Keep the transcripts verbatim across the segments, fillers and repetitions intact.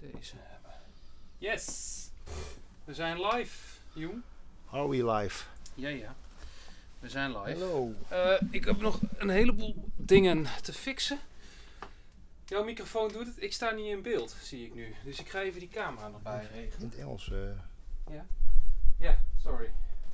deze hebben. Yes! We zijn live, Joen. Are we live? Ja, ja. We zijn live. Hallo. Uh, ik heb nog een heleboel dingen te fixen. Jouw microfoon doet het. Ik sta niet in beeld, zie ik nu. Dus ik ga even die camera nog bij regelen. In het Engels. Uh... Ja. Ja, sorry.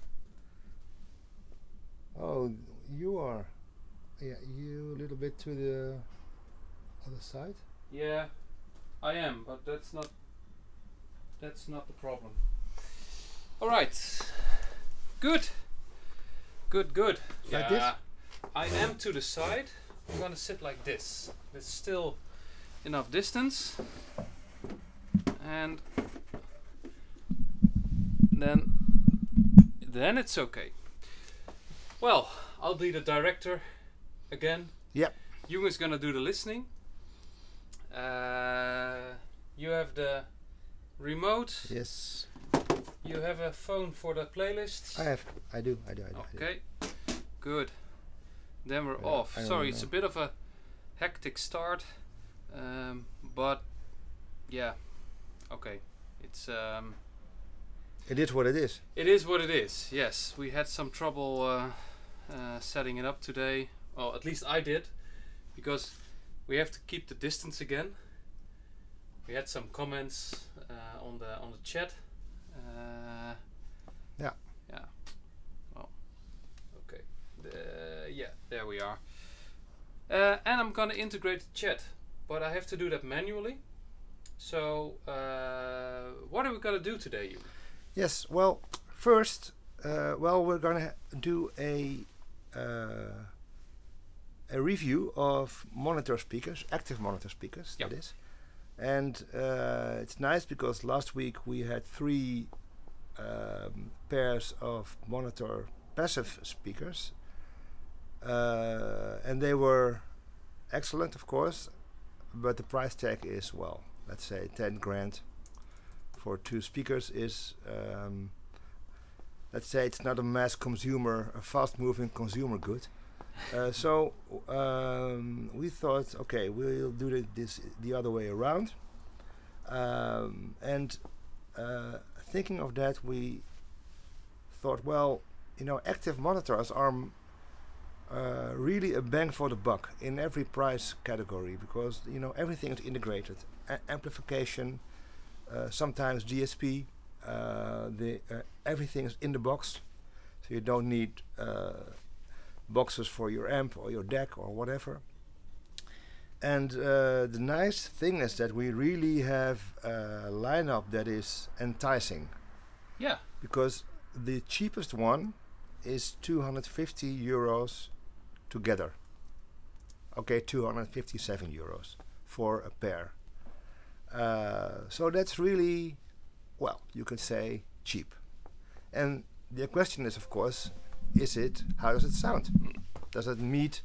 Oh, you are. Yeah, you a little bit to the other side. Yeah, I am, but that's not that's not the problem. All right. Good. Good, good. Like yeah, I am to the side. I'm gonna sit like this. There's still enough distance, and then then it's okay. Well, I'll be the director again. Yep. Jung is gonna do the listening. Uh, you have the remote. Yes. You have a phone for the playlist. I have. I do. I do. I do. Okay. I do. Good. Then we're Yeah, off. I Sorry, don't it's a know. bit of a hectic start, um, but yeah. Okay. It's um. It is what it is. It is what it is. Yes, we had some trouble uh, uh, setting it up today. Well, at least I did, because we have to keep the distance again. We had some comments uh, on the on the chat. Uh, Yeah. Yeah. Well. Okay. The, yeah. There we are. Uh, and I'm gonna integrate the chat, but I have to do that manually. So, uh, what are we gonna do today, you? Yes. Well, first, uh, well, we're gonna do a uh, a review of monitor speakers, active monitor speakers. Yep. That is, and uh, it's nice because last week we had three um, pairs of monitor passive speakers, uh, and they were excellent, of course, but the price tag is, well, let's say ten grand. For two speakers is, um, let's say it's not a mass consumer, a fast-moving consumer good. Uh, so um, we thought, okay, we'll do it this the other way around. Um, and uh, thinking of that, we thought, well, you know, active monitors are uh, really a bang for the buck in every price category, because you know everything is integrated, A amplification. Uh, sometimes D S P, uh, the uh, everything is in the box, so you don't need uh, boxes for your amp or your deck or whatever. And uh, the nice thing is that we really have a lineup that is enticing. Yeah. Because the cheapest one is two hundred fifty euros together. Okay, two hundred fifty-seven euros for a pair. Uh, so that's really, well, you could say cheap. And the question is, of course, is it, how does it sound? Does it meet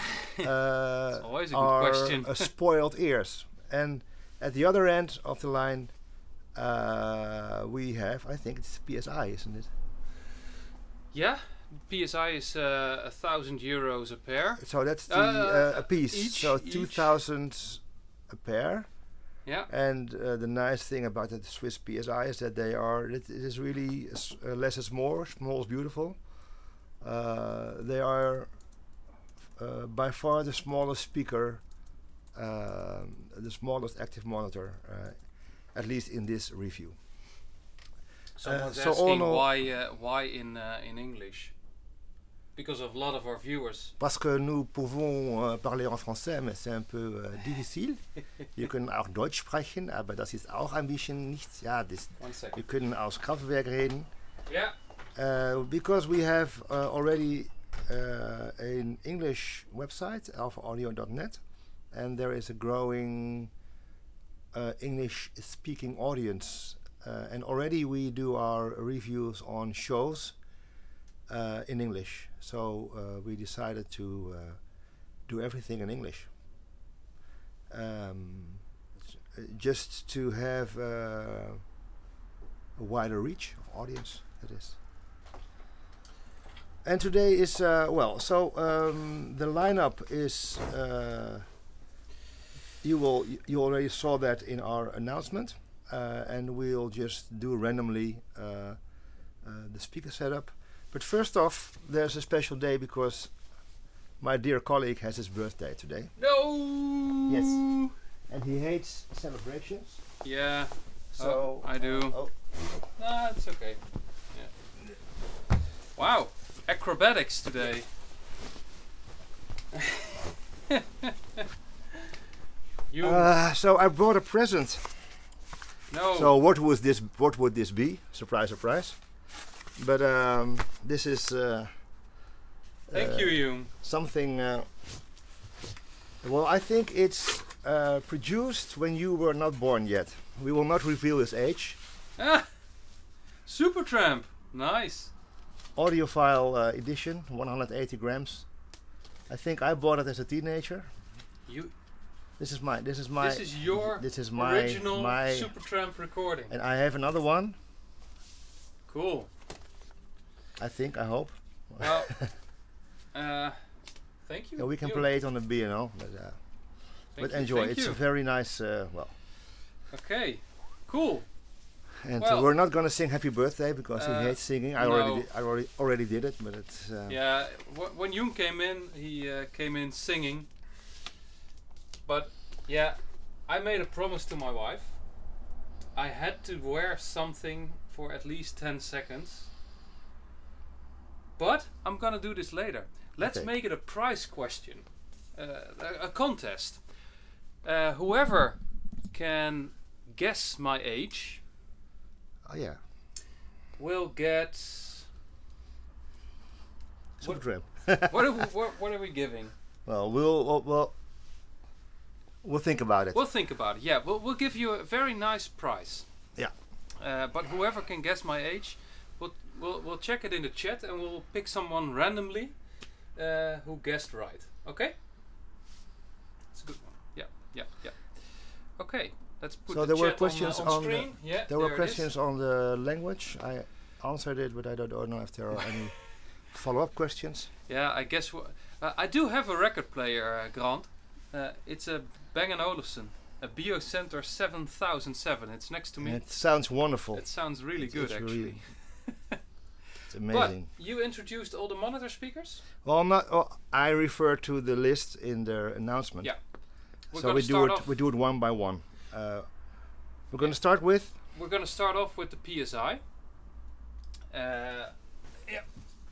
uh, always a good our question. uh, spoiled ears? And at the other end of the line, uh, we have, I think it's P S I, isn't it? Yeah. P S I is uh, a thousand euros a pair. So that's the, Uh, uh, a piece. each- so each. two thousand a pair. Yeah. And uh, the nice thing about the Swiss P S I is that they are, it, it is really s uh, less is more, small is beautiful. Uh, they are uh, by far the smallest speaker, uh, the smallest active monitor, uh, at least in this review. Someone's so all asking in all- why uh, why in uh, in English? Because of a lot of our viewers. Parce que nous pouvons äh, parler en français, mais c'est un peu äh, difficile. Wir können auch Deutsch sprechen, aber das ist auch ein bisschen nichts. Ja, das, One second. wir können aus Kraftwerk reden. Yeah. Uh, because we have uh, already uh, an English website, alpha audio dot net, and there is a growing uh, English speaking audience. Uh, and already we do our reviews on shows uh, in English. So uh, we decided to uh, do everything in English. Um, just to have uh, a wider reach of audience, that is. And today is, uh, well, so um, the lineup is uh, you will y- you already saw that in our announcement, uh, and we'll just do randomly uh, uh, the speaker setup. But first off, there's a special day because my dear colleague has his birthday today. No. Yes. And he hates celebrations. Yeah. So oh, I do. Uh, oh. Nah, it's okay. Yeah. Wow, acrobatics today. you. Uh, so I brought a present. No. So what was this? What would this be? Surprise, surprise. But um, this is. Uh, Thank uh, you, Jung. Something. Uh, well, I think it's uh, produced when you were not born yet. We will not reveal his age. Ah, Supertramp. Nice. Audiophile uh, edition, one hundred eighty grams. I think I bought it as a teenager. You. This is my. This is my. This is your this is my, original my Supertramp recording. And I have another one. Cool. I think. I hope. Well. uh, thank you. Yeah, we can you. play it on the B and O, but uh, but you, enjoy. Thank It's you. a very nice. Uh, well. Okay. Cool. And Well, uh, we're not gonna sing Happy Birthday because uh, he hates singing. I no. already, did, I already, already did it, but it's. Uh, Yeah. W when Jung came in, he uh, came in singing. But yeah, I made a promise to my wife. I had to wear something for at least ten seconds. But I'm gonna do this later. Let's Okay. make it a prize question, uh, a, a contest. Uh, whoever can guess my age Oh yeah. will get. Supertramp. What are we, what, what are we giving? Well, we'll, well, well, we'll think about it. We'll think about it. Yeah, we'll we'll give you a very nice prize. Yeah. Uh, but whoever can guess my age, we'll we'll we'll check it in the chat and we'll pick someone randomly uh, who guessed right. Okay. It's a good one. Yeah, yeah, yeah. Okay, let's put So the there were chat questions on, uh, on on the- screen. yeah, There were it is. questions on the language. I answered it, but I don't, don't know if there are any follow-up questions. Yeah, I guess w uh, I do have a record player, uh, Grant. Uh, it's a Bang and Olufsen, a Biocenter seven thousand seven. It's next to me. It sounds wonderful. It sounds really It's- good, it's actually. really- It's amazing. But you introduced all the monitor speakers. Well, not. Oh, I refer to the list in their announcement. Yeah. We're So gonna we do start it. off. We do it one by one. Uh, we're going to start with. We're gonna start off with the P S I. Uh, yeah.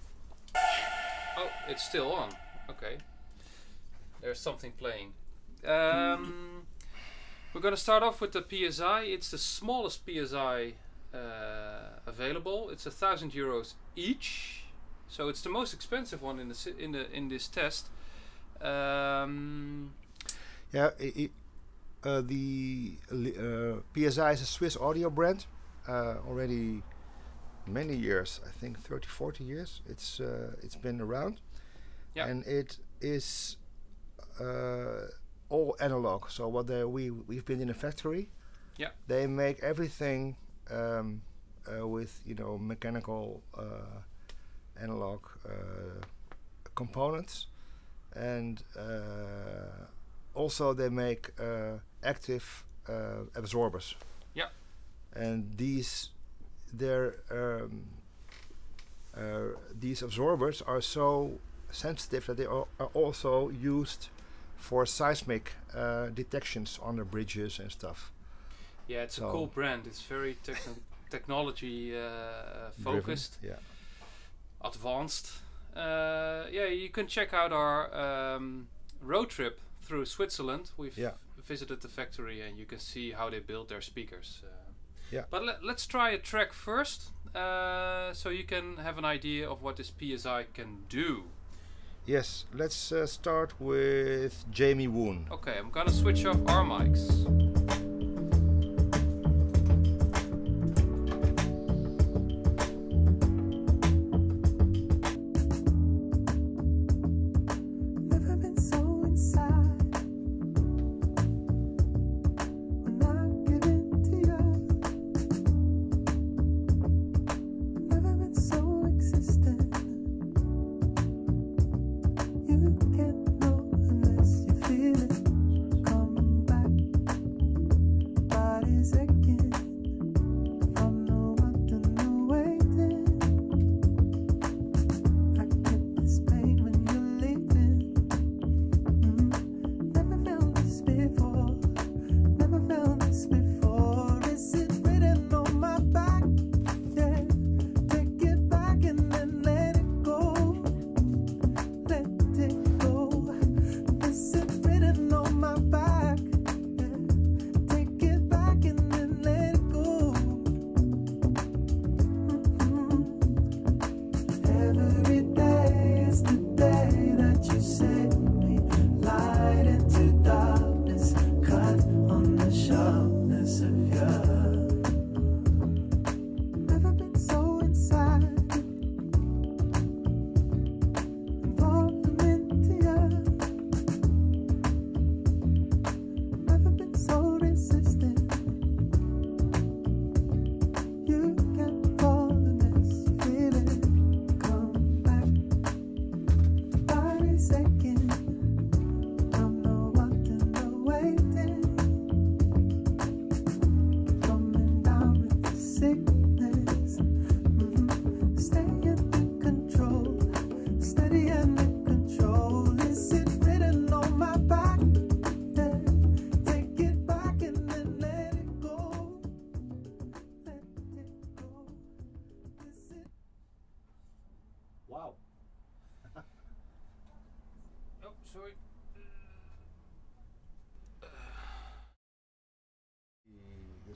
Oh, it's still on. Okay. There's something playing. Um, we're gonna start off with the P S I. It's the smallest P S I uh, available. It's a thousand euros each, so it's the most expensive one in the si in the in this test. Um, Yeah. I, I, uh, the uh, P S I is a Swiss audio brand. Uh, already many years. I think thirty, forty years. It's uh, it's been around. Yeah. And it is uh, all analog. So what they we we've been in a factory. Yeah. They make everything um, uh, with you know mechanical uh, analog uh, components, and uh, also they make uh, active uh, absorbers. Yeah. And these, their um, uh, these absorbers are so sensitive that they are, are also used for seismic uh, detections on the bridges and stuff. yeah, it's a So- cool brand. It's very techno technology uh, Driven, focused. Yeah. Advanced. Uh, yeah, you can check out our um, road trip through Switzerland. We've Yeah. visited the factory and you can see how they build their speakers. Uh, Yeah. But le let's try a track first, uh, so you can have an idea of what this P S I can do. Yes. Let's uh, start with Jamie Woon. Okay, I'm gonna switch off our mics. Never been so inside. When I give it to you. Never been so existent. You can't know unless you feel it. Come back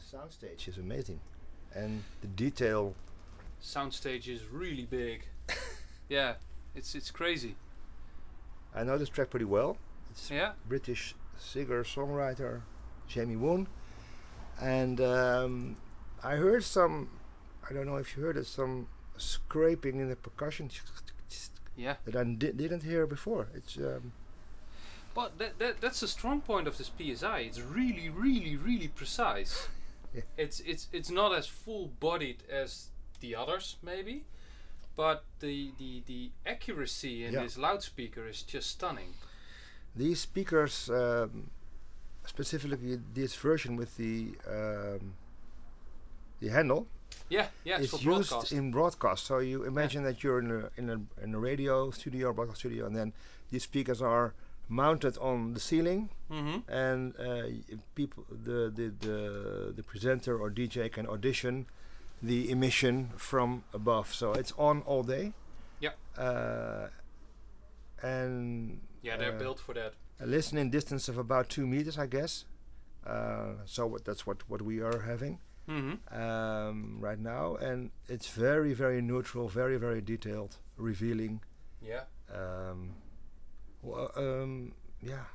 soundstage is amazing, and the detail. Soundstage is really big. Yeah, it's it's crazy. I know this track pretty well. It's Yeah. British singer-songwriter Jamie Woon, and um, I heard some. I don't know if you heard it. Some scraping in the percussion Yeah. that I di- didn't hear before. It's. Um, But that, that that's a strong point of this P S I. It's really, really, really precise. Yeah. It's it's it's not as full-bodied as the others, maybe, but the the the accuracy in Yeah. this loudspeaker is just stunning. These speakers, um, specifically this version with the um, the handle, Yeah, yeah, it's is for used broadcast. in broadcast. So you imagine that you're in a in a in a radio studio, or broadcast studio, and then these speakers are mounted on the ceiling, Mm-hmm. and uh, y- people, the, the the the presenter or D J can audition the emission from above. So it's on all day. Yeah. Uh, and Yeah, they're uh, built for that. a listening distance of about two meters, I guess. Uh, so what, that's what, what we are having Mm-hmm. um, right now, and it's very very neutral, very very detailed, revealing. Yeah. Um, well, um, yeah,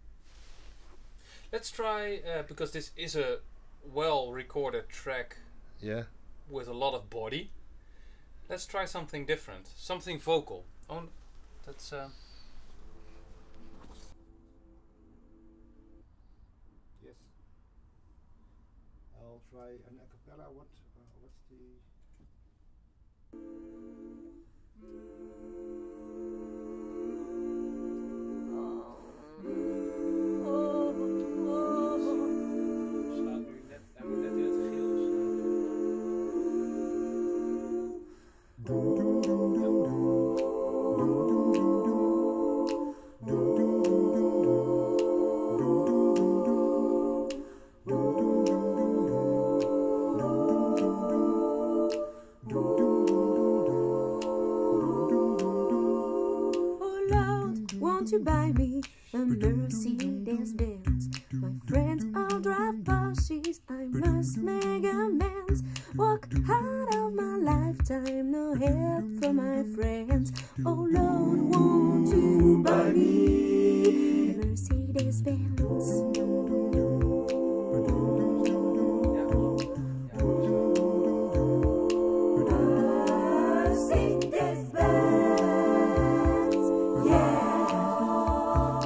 Let's try uh, because this is a well-recorded track yeah. with a lot of body. Let's try something different, something vocal. Oh, n- that's. Uh, Yes. I'll try an a cappella. What? Uh, what's the? slaat nu net. Hij moet net in het geel Oh Lord, won't you buy me a Mercedes Benz? My friends all drive Porsches, I must make amends. Work hard of my lifetime, no help from my friends. Oh Lord, won't you buy me a Mercedes Benz? Mercedes Benz, yeah.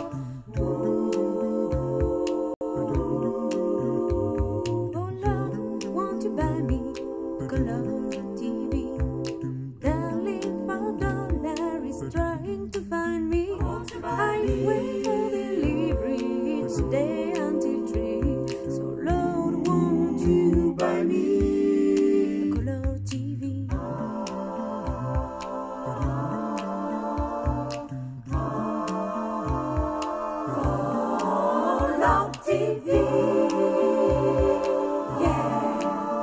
Oh Lord, won't you buy me a color T V? Darling, for dollar is trying to find me. I wait for delivery each day until three. So Lord, won't you buy me a color T V? Color T V, yeah.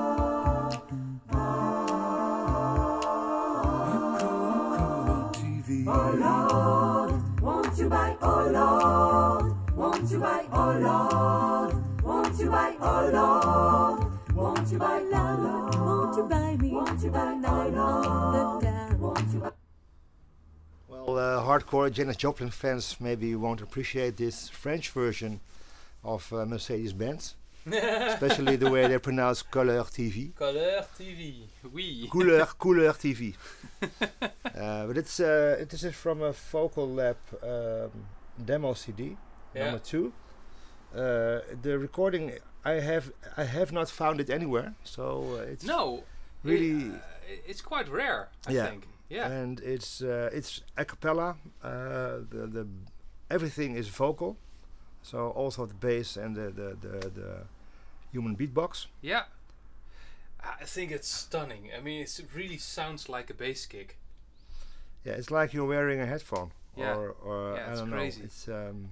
Oh Lord, won't you buy? Oh Lord, won't you buy? Oh Lord, won't you buy? Oh Lord, won't you buy? Lord, won't you buy me? Won't you buy? Oh Lord, won't you buy? Well, uh, hardcore Janis Joplin fans maybe won't appreciate this French version of uh, Mercedes-Benz, especially the way they pronounce Couleur T V. Color T V, oui. Couleur, Couleur T V. uh, but it's uh, it is from a Vocal Lab um, demo C D Yeah. number two. Uh, the recording I have I have not found it anywhere, so uh, it's No, really it, uh, it's quite rare, I Yeah. think. Yeah. and it's uh, it's a cappella. Uh, the the everything is vocal, so also the bass and the the the, the human beatbox. Yeah. I think it's stunning. I mean, it's, it really sounds like a bass kick. Yeah, it's like you're wearing a headphone. Yeah. Or, or Yeah, I it's don't crazy. know. It's um,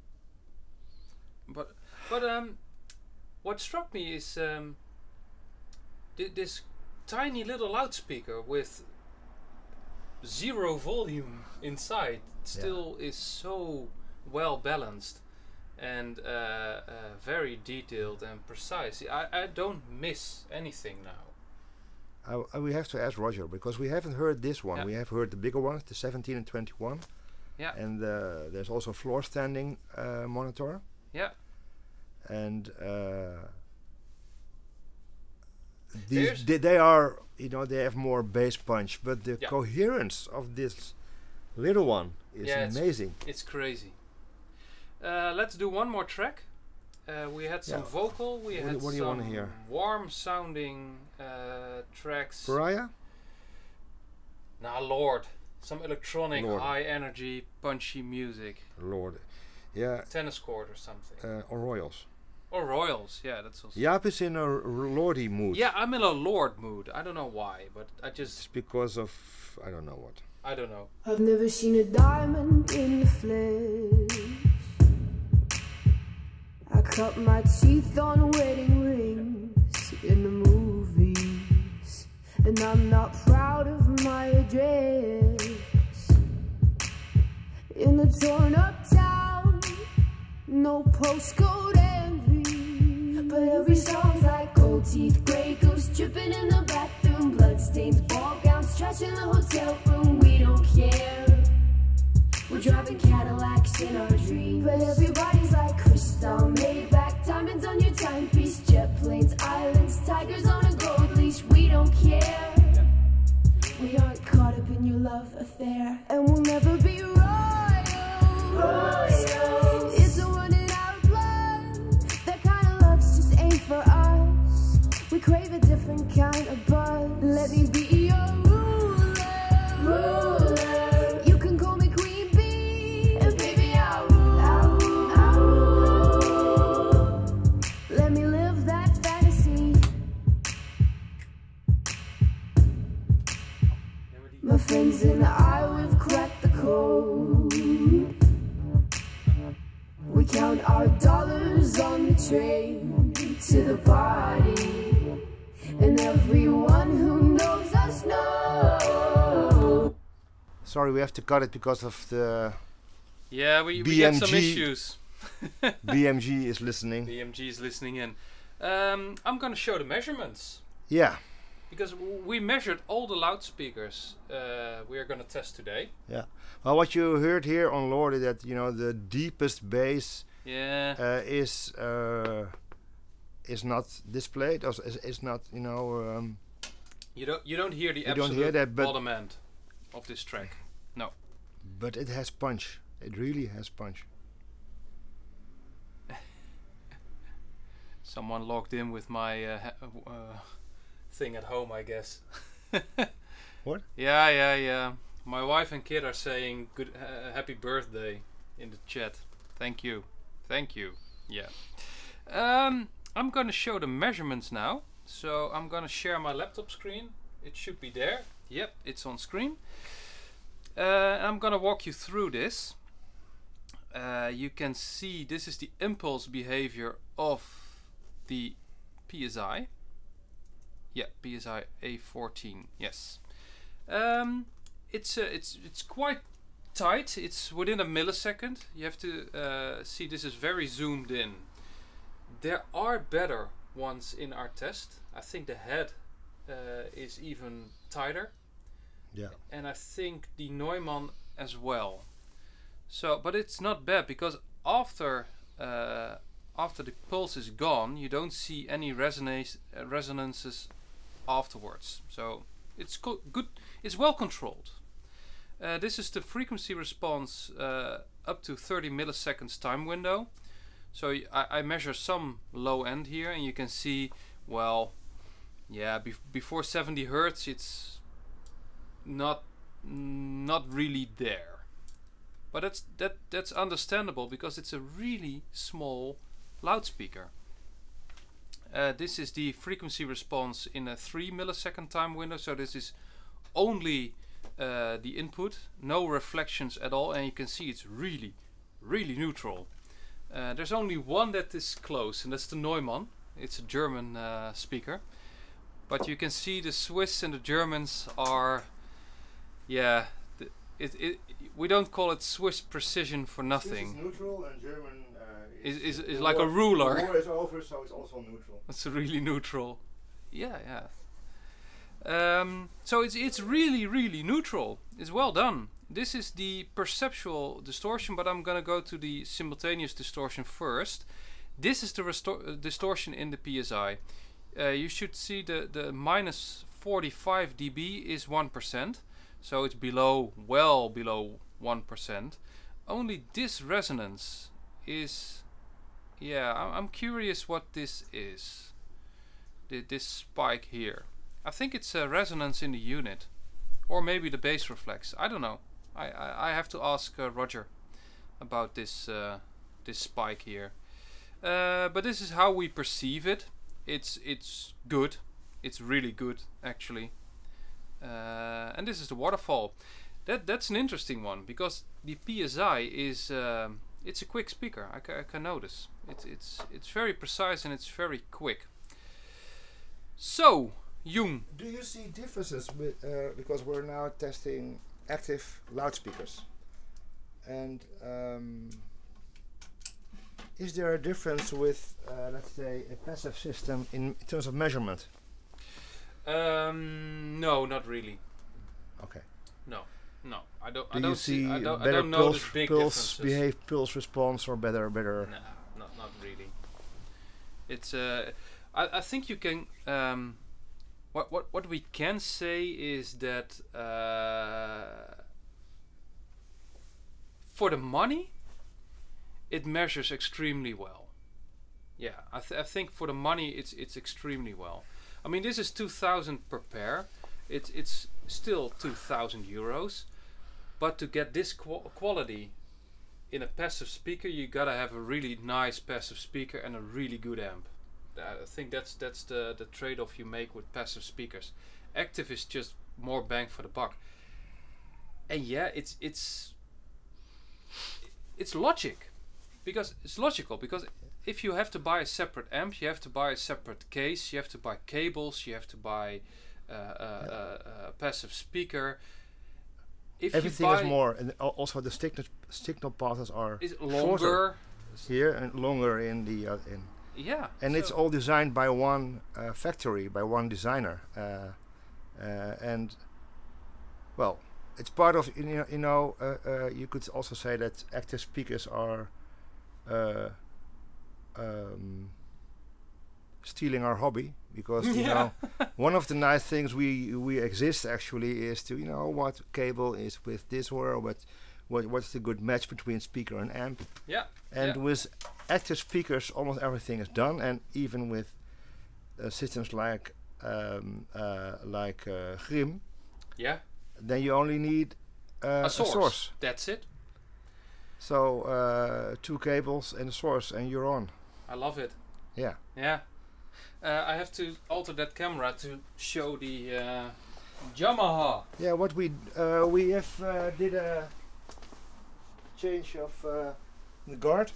But but um, what struck me is um, thi- this tiny little loudspeaker with zero volume inside still is so well balanced, and uh, uh, very detailed and precise. I, I don't miss anything now. I, I, we have to ask Roger because we haven't heard this one. Yeah. We have heard the bigger ones, the seventeen and twenty-one. Yeah. And uh, there's also floor standing uh, monitor. Yeah. And uh, these they, they are, you know, they have more bass punch, but the yeah. coherence of this little one is yeah, amazing. It's, it's crazy. Uh, let's do one more track. Uh, we had some yeah. vocal, we what had do, what do you some want to hear? warm sounding uh, tracks. Pariah? Nah, Lord. Some electronic, Lord. high energy, punchy music. Lord. Yeah. Tennis court or something. Uh, or Royals. Or Royals, yeah, that's also. Jaap is in a r- lordy mood. Yeah, I'm in a Lord mood. I don't know why, but I just. It's because of, I don't know what. I don't know. I've never seen a diamond in the flesh. I cut my teeth on wedding rings in the movies, and I'm not proud of my address. In a torn up town, no postcode envy, but every song's like gold teeth, grey goose dripping in the bathroom, bloodstains, ball gowns, trash in the hotel room. We don't care. We're driving Cadillacs in our dreams, but everybody's like crystal, Maybach, diamonds on your timepiece, jet planes, islands, tigers on a gold leash. We don't care. We aren't caught up in your love affair, and we'll never be royals. Royals. It's a running out blood. That kind of love's just ain't for us. We crave a different kind of buzz. Let me be your ruler. Ruler. You can call me Queen Bee, and baby I'll rule. I'll rule. I'll rule. Let me live that fantasy. My friends and I, we've cracked the code. We count our dollars on the train to the party, and everyone who knows us knows. Sorry, we have to cut it because of the Yeah, we, we B get M some G. issues. B M G is listening. B M G is listening in. Um, I'm gonna show the measurements. Yeah. Because w we measured all the loudspeakers uh, we are gonna test today. Yeah. Well, what you heard here on Lord is that, you know, the deepest bass Yeah. uh, is uh, is not displayed, or is, is not, you know. Um, You don't you don't hear the You don't absolute hear that, but- bottom end of this track. No. but it has punch. It really has punch. Someone logged in with my uh, ha uh, thing at home, I guess. What? Yeah, yeah, yeah. My wife and kid are saying good uh, happy birthday in the chat. Thank you. Thank you. Yeah. Um, I'm gonna show the measurements now. So I'm gonna share my laptop screen. It should be there. Yep, it's on screen. Uh, I'm gonna walk you through this. Uh, you can see this is the impulse behavior of the P S I. Yeah, P S I A fourteen. Yes. Um, it's uh, it's it's quite tight. It's within a millisecond. You have to uh, see this is very zoomed in. There are better ones in our test. I think the head uh, is even tighter. Yeah. And I think the Neumann as well. So, but it's not bad because after uh, after the pulse is gone, you don't see any resonance uh, resonances afterwards. So it's co good. It's well controlled. Uh, this is the frequency response uh, up to thirty milliseconds time window. So y I, I measure some low end here, and you can see, well, yeah, bef before seventy hertz, it's not not really there. But that's that that's understandable because it's a really small loudspeaker. Uh, this is the frequency response in a three millisecond time window. So this is only uh, the input, no reflections at all, and you can see it's really, really neutral. Uh, there's only one that is close, and that's the Neumann. It's a German uh, speaker, but you can see the Swiss and the Germans are, yeah, the, it, it we don't call it Swiss precision for nothing. Swiss is neutral and German uh, is is, is The like a war- ruler. The war is over, so it's also neutral. It's really neutral. Yeah, yeah. Um, so it's it's really really neutral. It's well done. This is the perceptual distortion, but I'm gonna go to the simultaneous distortion first. This is the restor- uh, distortion in the P S I. Uh, you should see the the minus forty-five dB is one percent, so it's below, well below one percent. Only this resonance is, yeah, I'm, I'm curious what this is. Th this spike here. I think it's a resonance in the unit, or maybe the bass reflex. I don't know. I I, I have to ask uh, Roger about this uh, this spike here. Uh, but this is how we perceive it. It's it's good. It's really good actually. Uh, and this is the waterfall. That that's an interesting one because the P S I is um, it's a quick speaker. I, ca I can notice. It's it's it's very precise and it's very quick. So, Jung. Do you see differences with uh, because we're now testing active loudspeakers, and um, is there a difference with uh, let's say a passive system in terms of measurement? Um, no, not really. Okay. No, no. I don't. Do I don't you see I don't, I better don't pulse, notice big pulse differences. behave, pulse response, or better, better? No, not not really. It's uh, I I think you can um, what what what we can say is that uh, for the money, it measures extremely well. Yeah, I th I think for the money, it's it's extremely well. I mean, this is two thousand per pair. It's it's still two thousand euros, but to get this qu quality in a passive speaker, you gotta have a really nice passive speaker and a really good amp. Uh, I think that's that's the the trade-off you make with passive speakers. Active is just more bang for the buck. And yeah, it's it's it's logic, because it's logical because if you have to buy a separate amp, you have to buy a separate case, you have to buy cables, you have to buy uh, a, a, a passive speaker. If Everything you is buy more, and al- also the signal signal passes are is shorter longer. here and longer in the uh, in, Yeah, and it's so- all designed by one uh, factory, by one designer, uh, uh, and well, it's part of you know, you know uh, uh, you could also say that active speakers are uh, um, stealing our hobby, because you Yeah. know one of the nice things we we exist actually is to you know what cable is with this or what what what's the good match between speaker and amp, Yeah, and yeah. with active speakers almost everything is done, and even with uh, systems like um, uh, like uh, Grim, yeah. then you only need uh, A source. a source. That's it. So uh, two cables and a source, and you're on. I love it. Yeah. Yeah. Uh, I have to alter that camera to show the uh, Yamaha. Yeah. What we uh, we have uh, did a change of uh, the guard,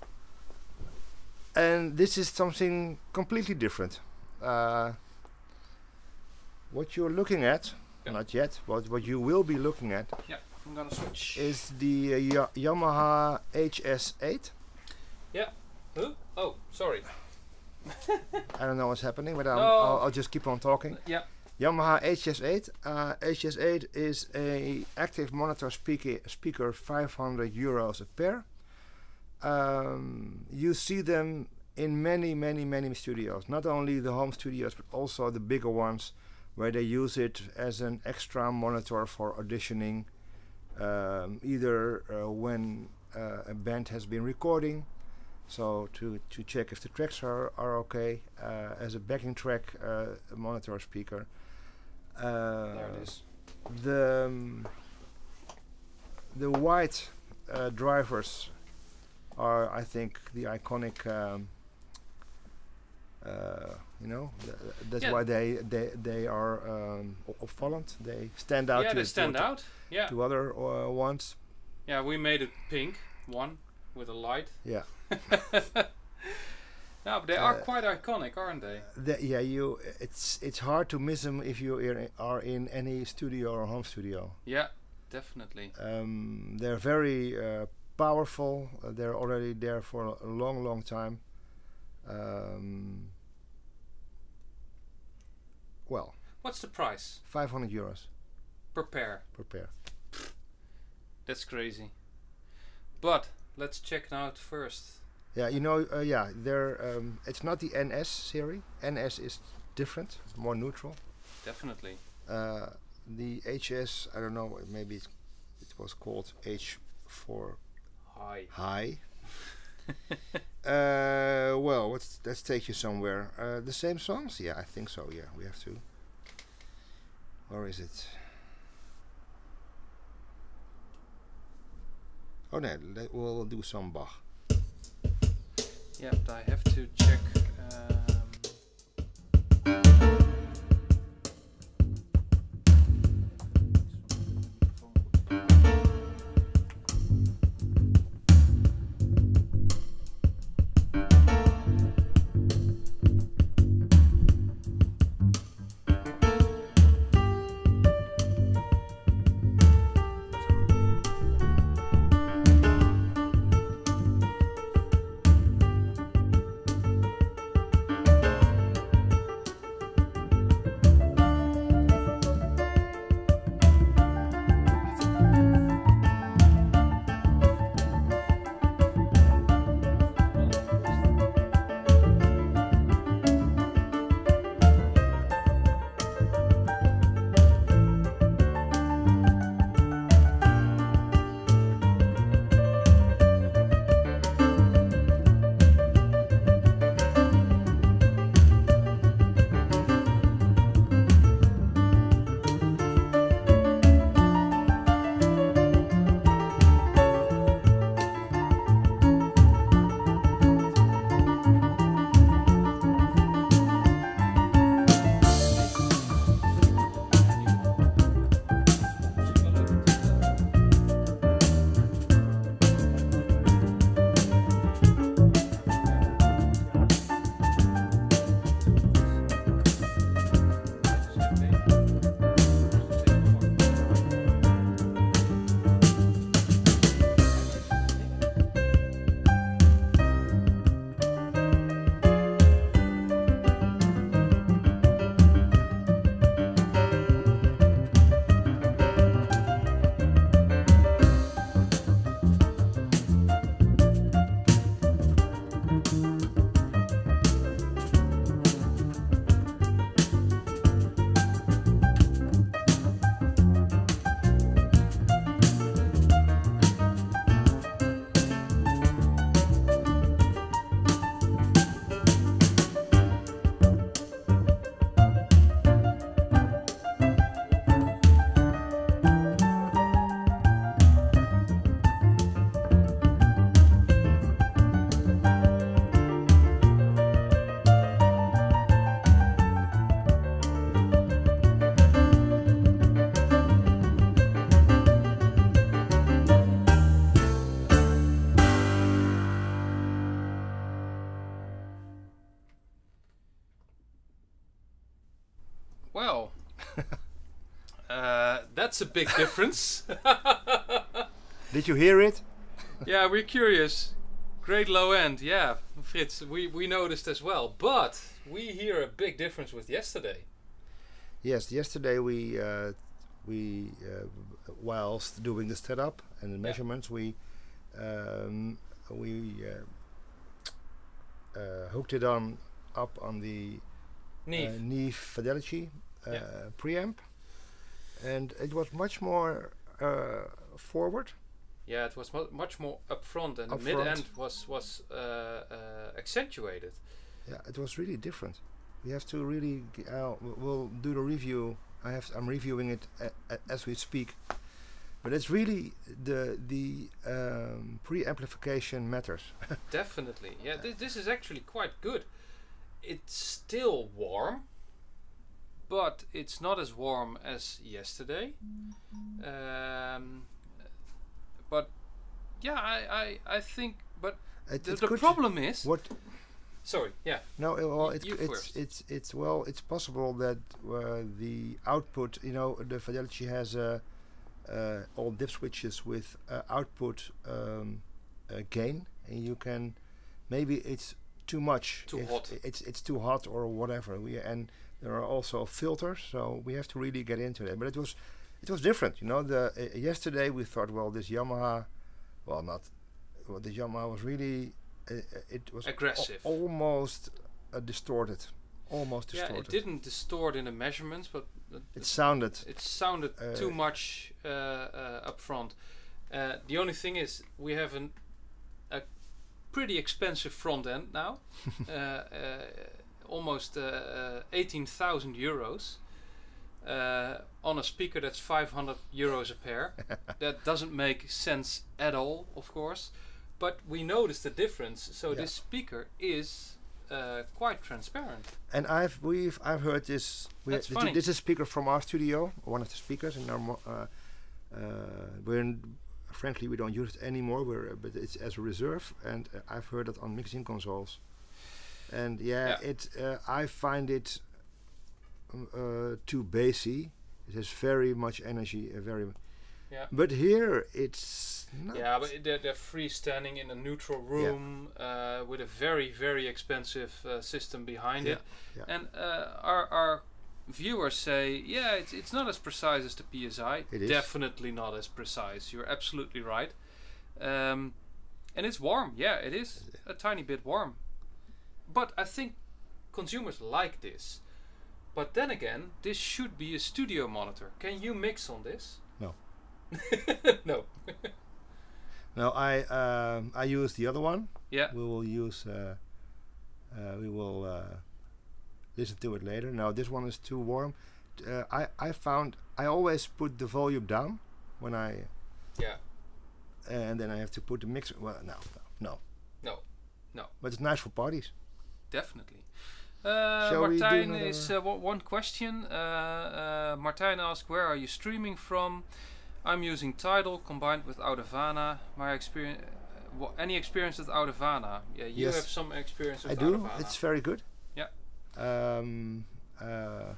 and this is something completely different. Uh, what you're looking at, Yeah. not yet, but what you will be looking at Yeah, I'm gonna switch. is the uh, Ya- Yamaha H S eight. Yeah. Huh? Oh, sorry. I don't know what's happening, but I'll, No. I'll, I'll just keep on talking. Yeah. Yamaha H S eight. Uh, H S eight is a active monitor speaker, speaker five hundred euros a pair. Um, you see them in many, many, many studios. Not only the home studios, but also the bigger ones, where they use it as an extra monitor for auditioning, um, either uh, when uh, a band has been recording, so to to check if the tracks are are okay, uh, as a backing track uh, monitor speaker. Uh, There it is. The um, the white uh, drivers are, I think, the iconic. Um, uh, you know, th that's Yeah. why they they they are um, o- opvallend. They stand out. Yeah, to, they stand to, out. Yeah. to other uh, ones. Yeah, we made it pink one with a light. Yeah. Yeah, but they are Uh, quite iconic, aren't they? The, yeah, you. It's it's hard to miss them if you are, are in any studio or home studio. Yeah, definitely. Um, they're very uh, powerful. Uh, they're already there for a, a long, long time. Um, well, what's the price? five hundred euros Per pair. per pair. That's crazy. But let's check now out first. Yeah, you know, uh, yeah, they're. Um, it's not the N S series. N S is different, more neutral. Definitely. Uh, the H S, I don't know, maybe it's, it was called H four Hi. High. uh, well, let's let's take you somewhere. Uh, the same songs? Yeah, I think so. Yeah, we have to. Where is it? Oh no, let, we'll do some Bach. Yeah, but I have to check. Um, Well, uh, that's a big difference. Did you hear it? Yeah, we're curious. Great low end, yeah, Frits, we, we noticed as well. But we hear a big difference with yesterday. Yes, yesterday we, uh, we uh, whilst doing the setup and the measurements, yeah. we um, we uh, uh, hooked it on up on the Neve, uh, Neve Fidelity uh, yeah. preamp, and it was much more uh, forward. Yeah, it was mu much more upfront, and up the mid end was was uh, uh, accentuated. Yeah, it was really different. We have to really. G uh, we'll do the review. I have. I'm reviewing it a a as we speak. But it's really the the um, pre-amplification matters. Definitely, yeah. Th this is actually quite good. It's still warm, but it's not as warm as yesterday. Um, but yeah, I I, I think. But it, the, it's the good problem is what. Sorry, yeah. No, uh, well, Y it's you it's first. it's it's well, it's possible that uh, the output, you know, the Fidelity has a uh, all dip switches with uh, output um, uh, gain, and you can maybe it's too much. Too if hot. i- It's it's too hot or whatever. We and there are also filters, so we have to really get into that. But it was it was different, you know. The uh, yesterday we thought, well, this Yamaha, well, not well, the Yamaha was really uh, uh, it was al- Aggressive. almost uh, distorted, almost Yeah, distorted. it didn't distort in the measurements, but uh, It sounded it sounded uh, too much uh, uh, up front. Uh, the only thing is, we have an, a pretty expensive front end now, uh, uh, almost uh, uh, eighteen thousand euros uh, on a speaker that's five hundred euros a pair. That doesn't make sense at all, of course, but we noticed the difference. So Yeah. this speaker is uh, quite transparent. And I've we've I've heard this. We That's this, funny. this is a speaker from our studio, one of the speakers, and our mo- uh, uh, we're n- frankly we don't use it anymore. We're uh, but it's as a reserve, and uh, I've heard it on mixing consoles. And yeah, Yeah. it uh, I find it um, uh, too bassy. It has very much energy, uh, very. Yeah. But here it's not. Yeah, but they're, they're freestanding in a neutral room uh, with a very, very expensive uh, system behind Yeah, it. yeah. And uh, our, our viewers say, yeah, it's, it's not as precise as the P S I. It is. Definitely not as precise. You're absolutely right. Um, and it's warm. Yeah, it is a tiny bit warm. But I think consumers like this. But then again, this should be a studio monitor. Can you mix on this? No. No. No, I um, I use the other one. Yeah. We will use. Uh, uh, we will uh, listen to it later. Now this one is too warm. Uh, I I found I always put the volume down when I, Yeah. and then I have to put the mixer. Well, no, no, no. No. No. But it's nice for parties. Definitely. Uh, Shall we do Martijn another- is uh, one one question. Uh, uh, Martijn asked, "Where are you streaming from?" I'm using Tidal combined with Audavana. My experience, uh, wha- any experience with Audavana? Yeah, you Yes. have some experience I with do. Audavana. It's very good. Yeah. Um, uh,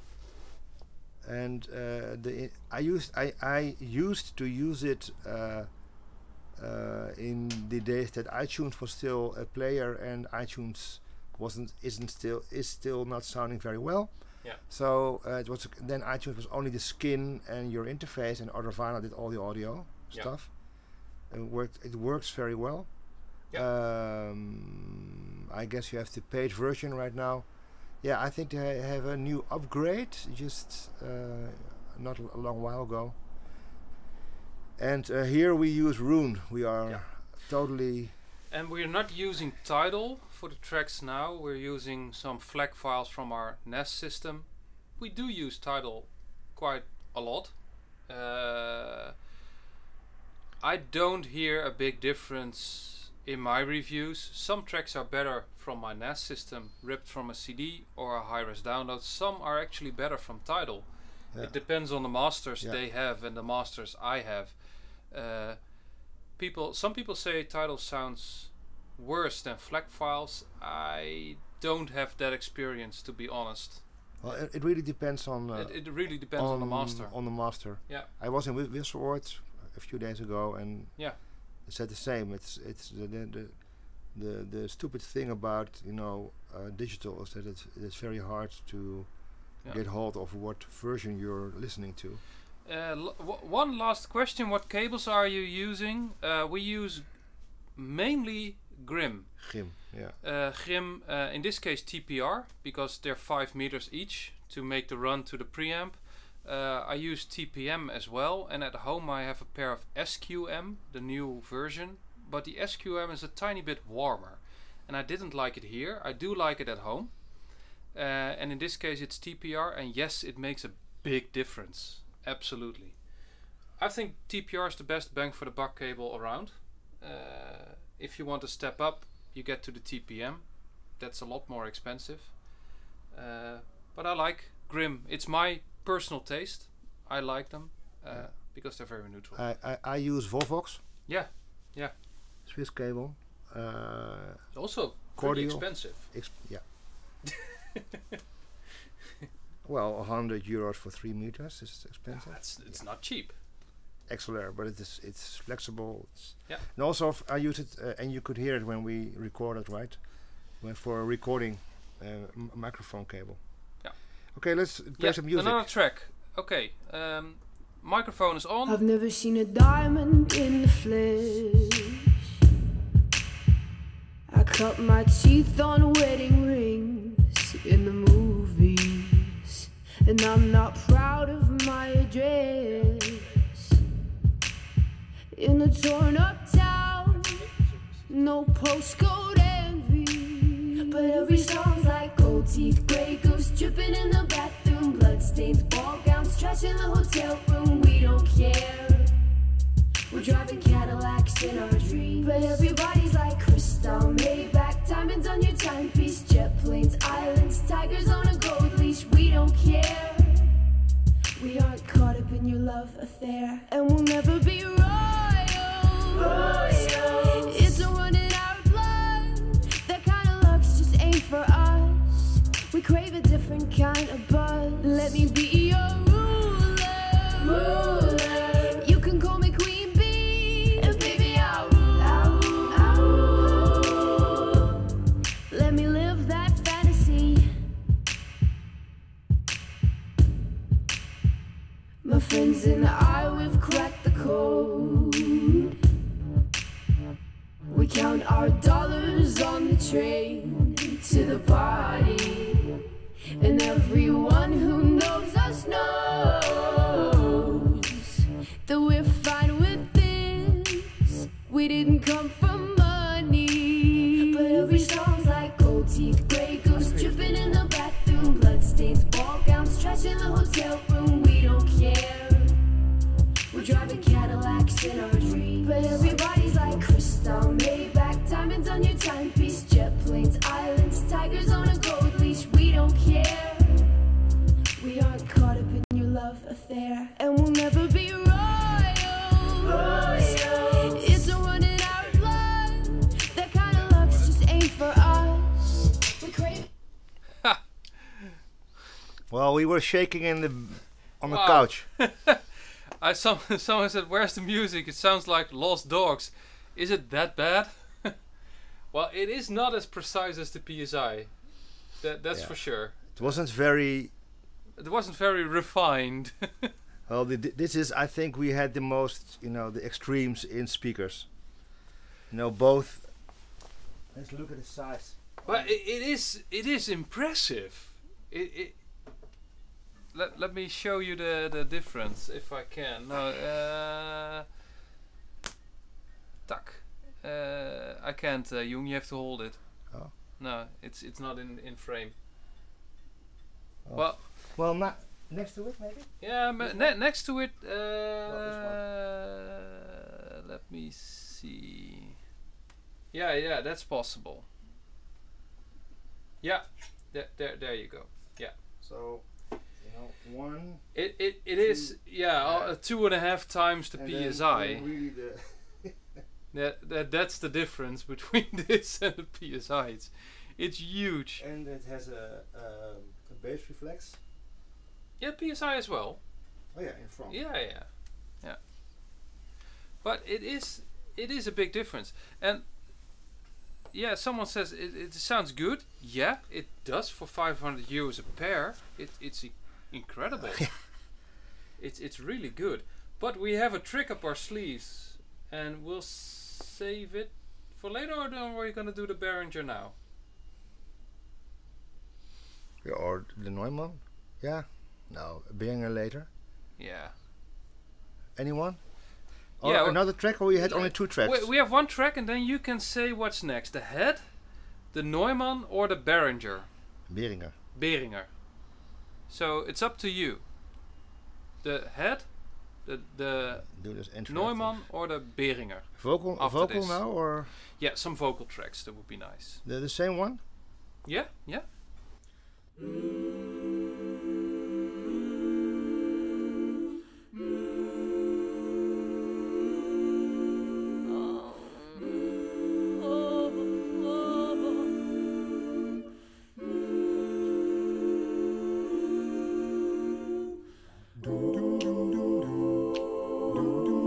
and uh, the I used I I used to use it uh, uh, in the days that iTunes was still a player and iTunes wasn't isn't still is still not sounding very well. Yeah. So uh, it was then iTunes was only the skin and your interface, and Audavana did all the audio Yeah. stuff. It worked. It works very well. Um, I guess you have the paid version right now. Yeah, I think they have a new upgrade just uh, not l- a long while ago. And uh, here we use Rune. We are Yeah. totally. And we're not using Tidal for the tracks now. We're using some FLAC files from our N E S system. We do use Tidal quite a lot. Uh, I don't hear a big difference in my reviews. Some tracks are better from my N E S system, ripped from a C D or a high-res download. Some are actually better from Tidal. Yeah. It depends on the masters Yeah. they have and the masters I have. Uh, people, some people say Tidal sounds worse than FLAC files. I don't have that experience, to be honest. Well, it, it really depends on. Uh, it, it really depends on, the master. On the master. Yeah. I was in Wi- Wisselwoord a few days ago, and Yeah. they said the same. It's it's the the the, the, the stupid thing about you know uh, digital is that it's it's very hard to Yeah. get hold of what version you're listening to. Uh, l- w- one last question: what cables are you using? Uh, we use mainly Grim. Grim, yeah. Uh, Grim, uh, in this case T P R, because they're five meters each to make the run to the preamp. Uh, I use T P M as well, and at home I have a pair of S Q M, the new version, but the S Q M is a tiny bit warmer, and I didn't like it here. I do like it at home, uh, and in this case it's T P R, and yes, it makes a big difference, absolutely. I think T P R is the best bang for the buck cable around. Uh, if you want to step up, you get to the T P M. That's a lot more expensive. Uh, but I like Grim. It's my personal taste. I like them uh, Yeah. because they're very neutral. I, I, I use Volvox. Yeah, yeah. Swiss cable. Uh, Also pretty Cordial. expensive. Ex- yeah. Well, a hundred euros for three meters is expensive. That's it's not cheap. X L R, but it is it's flexible. It's Yeah. and also f I use it, uh, and you could hear it when we recorded, right? When for recording, uh, m microphone cable. Yeah. Okay, let's play Yeah, some music. another track. Okay, um, microphone is on. I've never seen a diamond in the flesh. I cut my teeth on wedding rings in the movies, and I'm not proud of my address. In a torn up town, no postcode envy, but every song's like gold teeth, grey goose dripping in the bathroom, bloodstains, ball gowns, trash in the hotel room. We don't care. We're driving Cadillacs in our dreams, but everybody's like crystal, Maybach, diamonds on your timepiece, jet planes, islands, tigers on a gold leash. We don't care. We aren't caught up in your love affair, and we'll never be royal. Royal. It's a running our blood. That kind of luck's just ain't for us. We crave a different kind of buzz. Let me be your ruler. Ruler. You can call me Queen Bee, and baby I'll rule. I'll rule. I'll rule. Let me live that fantasy. My friends and I, we've cracked the code. We count our dollars on the train to the party, and everyone who knows us knows that we're fine with this. We didn't come from money, but every song's like gold teeth, grey goose dripping in the bathroom, bloodstains, ball gowns, trash in the hotel room. We don't care. We're driving Cadillacs in our dreams, but everybody's like crystal, Maybach, diamonds on your timepiece, jet planes, islands, tigers on a gold leash. We don't care. We aren't caught up in your love affair, and we'll never be royal. Royal. It's a running our blood. That kind of luck's just ain't for us. We crave. Well, we were shaking in the on the Wow. couch. I some someone said, "Where's the music? It sounds like Lost Dogs." Is it that bad? Well, it is not as precise as the P S I. That that's Yeah. for sure. It wasn't very It wasn't very refined. well. The, th- this is, I think, we had the most, you know, the extremes in speakers. You know, both. Let's look at the size. But it, it is it is impressive. It, it let let me show you the the difference if I can. No, uh, tak. Uh, I can't, uh, Jung. You have to hold it. Oh. No, it's it's not in in frame. Oh. Well, Well, not next to it, maybe. yeah. This Ne next to it. Uh, this let me see. Yeah, yeah, that's possible. Yeah, there, there, there you go. Yeah. So, you know, one. It it, it Two, is yeah uh, two and a half times the and P then- S I. then really the That that that's the difference between this and the P S I. It's it's huge. and it has a, um, a bass reflex. Yeah, P S I as well. Oh yeah, in front. Yeah, yeah, yeah. But it is it is a big difference. And yeah, someone says it, it sounds good. Yeah, it does for five hundred euros a pair. It it's i- incredible. It's it's really good. But we have a trick up our sleeves, and we'll save it for later. Or are we gonna do the Behringer now? Yeah, or the Neumann. Yeah. No, Behringer later. Yeah. Anyone? Or Yeah, well- another track, or we had only two tracks? We, we have one track, and then you can say what's next: the HEDD, the Neumann, or the Behringer. Behringer. Behringer. So it's up to you. The HEDD, the the Do this interactive. Neumann, or the Behringer. Vocal, after vocal this. now, or Yeah, some vocal tracks, that would be nice. the, the same one? Yeah, yeah. Dum, dum, dum, dum, dum. Dum, dum,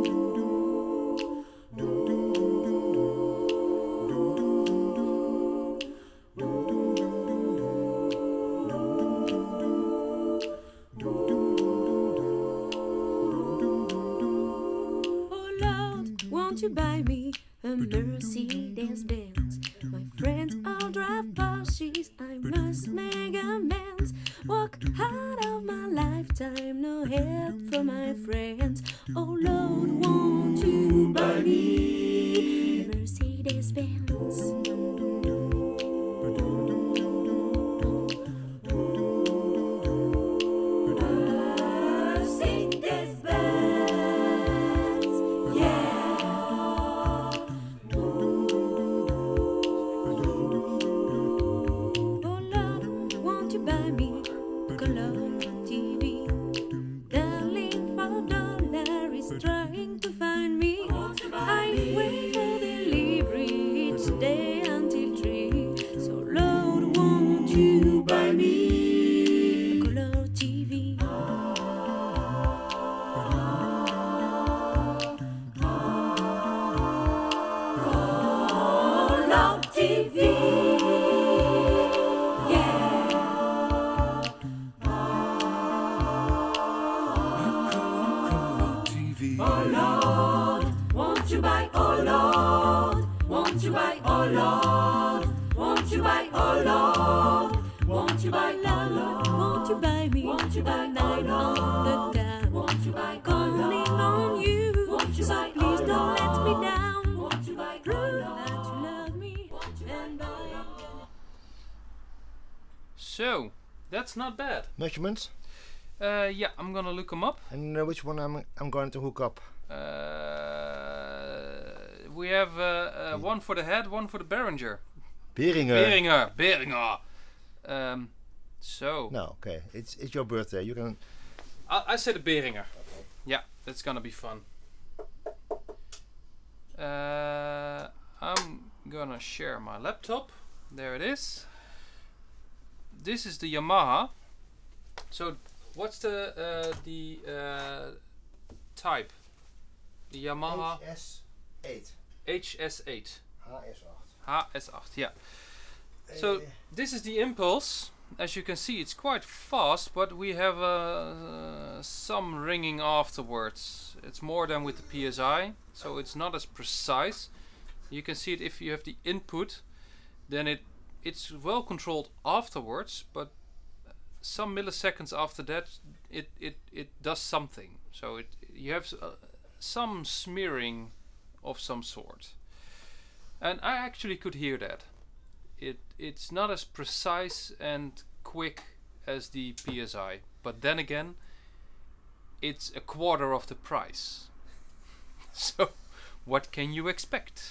won't you buy me a Mercedes Benz? My friends all drive Porsches, I must make amends. Work hard of my lifetime, no help from my friends. Oh Lord, won't you buy me a Mercedes Benz? So, that's not bad. Measurements? Uh, yeah, I'm gonna look them up. And uh, which one I'm I'm going to hook up? Uh, we have uh, uh, one for the head, one for the Behringer. Behringer. Behringer. Behringer. Um, so. No, okay. It's it's your birthday. You can. I, I say the Behringer. Okay. Yeah, that's gonna be fun. Uh, I'm gonna share my laptop. There it is. This is the Yamaha. So, what's the uh, the uh, type? The Yamaha H S eight. H S eight. H S eight. H S eight, yeah. So this is the impulse. As you can see, it's quite fast, but we have uh, some ringing afterwards. It's more than with the P S I, so it's not as precise. You can see it if you have the input, then it it's well controlled afterwards, but some milliseconds after that, it it it does something. So it you have uh, some smearing of some sort, and I actually could hear that. It it's not as precise and quick as the P S I, but then again, it's a quarter of the price. So what can you expect?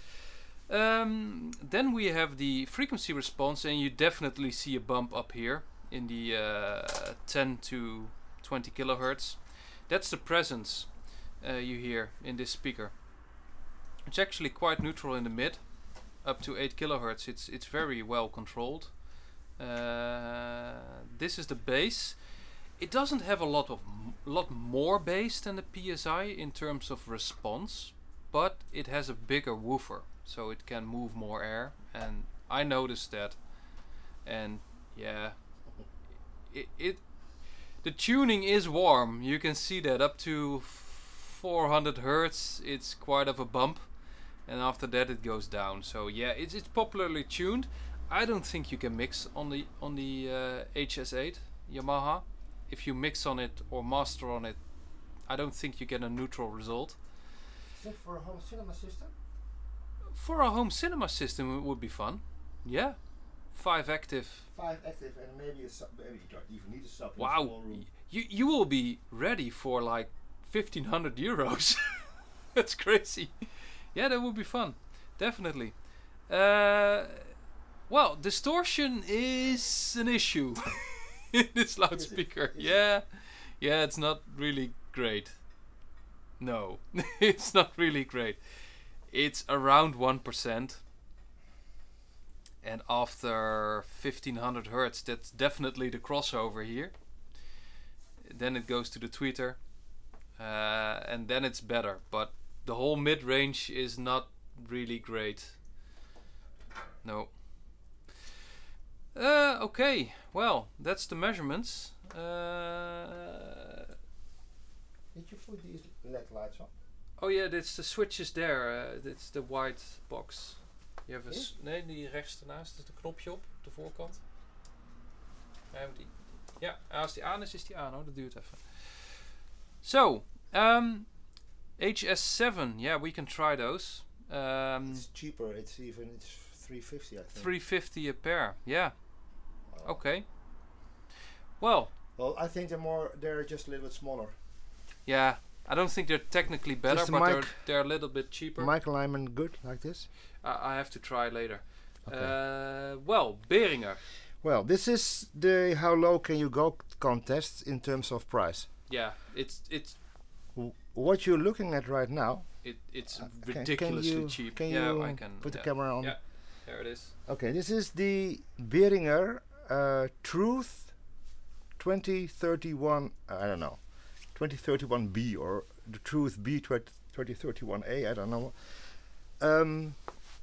Um, then we have the frequency response, and you definitely see a bump up here in the uh, ten to twenty kilohertz. That's the presence uh, you hear in this speaker. It's actually quite neutral in the mid, up to eight kilohertz. It's it's very well controlled. Uh, this is the bass. It doesn't have a lot of m lot more bass than the P S I in terms of response, but it has a bigger woofer, so it can move more air, and I noticed that. And yeah, it, it the tuning is warm. You can see that up to four hundred hertz. It's quite of a bump, and after that it goes down. So yeah, it's it's popularly tuned. I don't think you can mix on the on the uh, H S eight Yamaha. If you mix on it or master on it, I don't think you get a neutral result. Is it for a home cinema system? For a home cinema system, it would be fun. Yeah, five active. Five active and maybe a sub. Maybe you don't even need a sub. Wow, in a small room. you you will be ready for like fifteen hundred euros. That's crazy. Yeah, that would be fun, definitely. Uh, well, distortion is an issue in this loudspeaker. Is it? Is yeah, it? yeah, it's not really great. No, it's not really great. It's around one percent, and after fifteen hundred hertz, that's definitely the crossover here. Then it goes to the tweeter, uh, and then it's better. But the whole mid-range is not really great. No. Uh, okay, well, that's the measurements. Uh, Did you put these L E D lights on? Oh yeah, that's the switch is there. Uh, that's the white box. You have a s nee, die rechts ernaast is een knopje op, op de voorkant. Ja, die. Ja, als die aan is, is die aan hoor. Dat duurt even. So, um, H S seven. Yeah, we can try those. Um, It's cheaper. It's even it's three fifty. I think. three fifty a pair. Yeah. Wow. Okay. Well. Well, I think they're more. They're just a little bit smaller. Yeah. I don't think they're technically better, Is the but mic they're they're a little bit cheaper. Mic alignment good like this? Uh, I have to try later. Okay. Uh, well, Behringer. Well, this is the how low can you go contest in terms of price. Yeah, it's it's W what you're looking at right now. it it's Uh, can- ridiculously can you, cheap. Can yeah, you I can put yeah. the camera on? Yeah, there it is. Okay, this is the Behringer uh, Truth twenty thirty-one. Uh, I don't know, twenty thirty-one B or the Truth B twenty thirty-one A. I don't know. Um,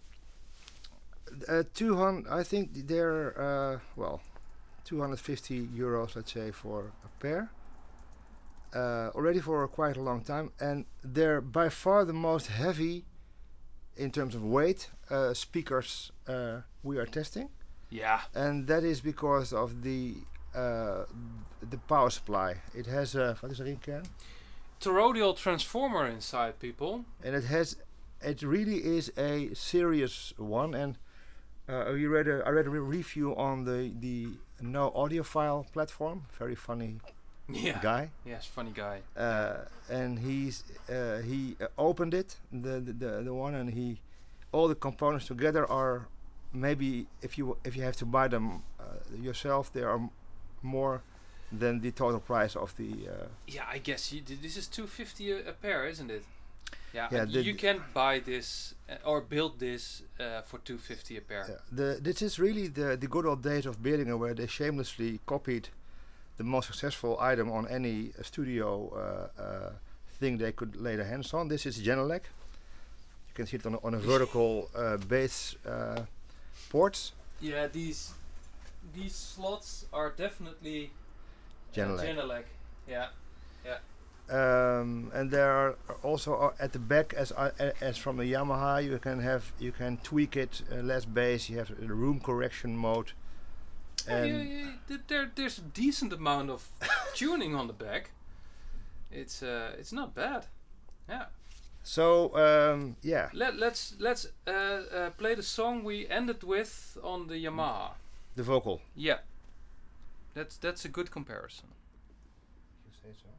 uh, two hundred. I think they're uh, well, two hundred fifty euros. Let's say for a pair. Uh, already for quite a long time, and they're by far the most heavy in terms of weight uh, speakers uh, we are testing, Yeah. and that is because of the uh, the power supply. It has a what is a ringkern, Toroidal transformer inside, people. and it has it really is a serious one. And uh, you read a, I read a re review on the the No Audiophile platform. Very funny Yeah. guy. Yes, funny guy. Uh, and he's uh, he uh, opened it, the, the the the one, and he all the components together are maybe if you if you have to buy them uh, yourself, they are m more than the total price of the. Uh, Yeah, I guess you, this is two fifty a, a pair, isn't it? Yeah. Yeah, and the you d- can buy this uh, or build this uh, for two fifty a pair. uh, the this is really the the good old days of Behringer, where they shamelessly copied the most successful item on any uh, studio uh, uh, thing they could lay their hands on. This is Genelec. You can see it on a, on a vertical uh, base uh, ports. Yeah, these these slots are definitely uh, Genelec. Genelec. Yeah. Um, and there are also uh, at the back, as uh, a- as from the Yamaha, you can have you can tweak it uh, less bass. You have a room correction mode. Yeah, you, And you, th- there, there's a decent amount of tuning on the back. It's uh, it's not bad. Yeah. so um, yeah, Let let's let's uh, uh, play the song we ended with on the Yamaha. the vocal. Yeah. That's that's a good comparison. You say so.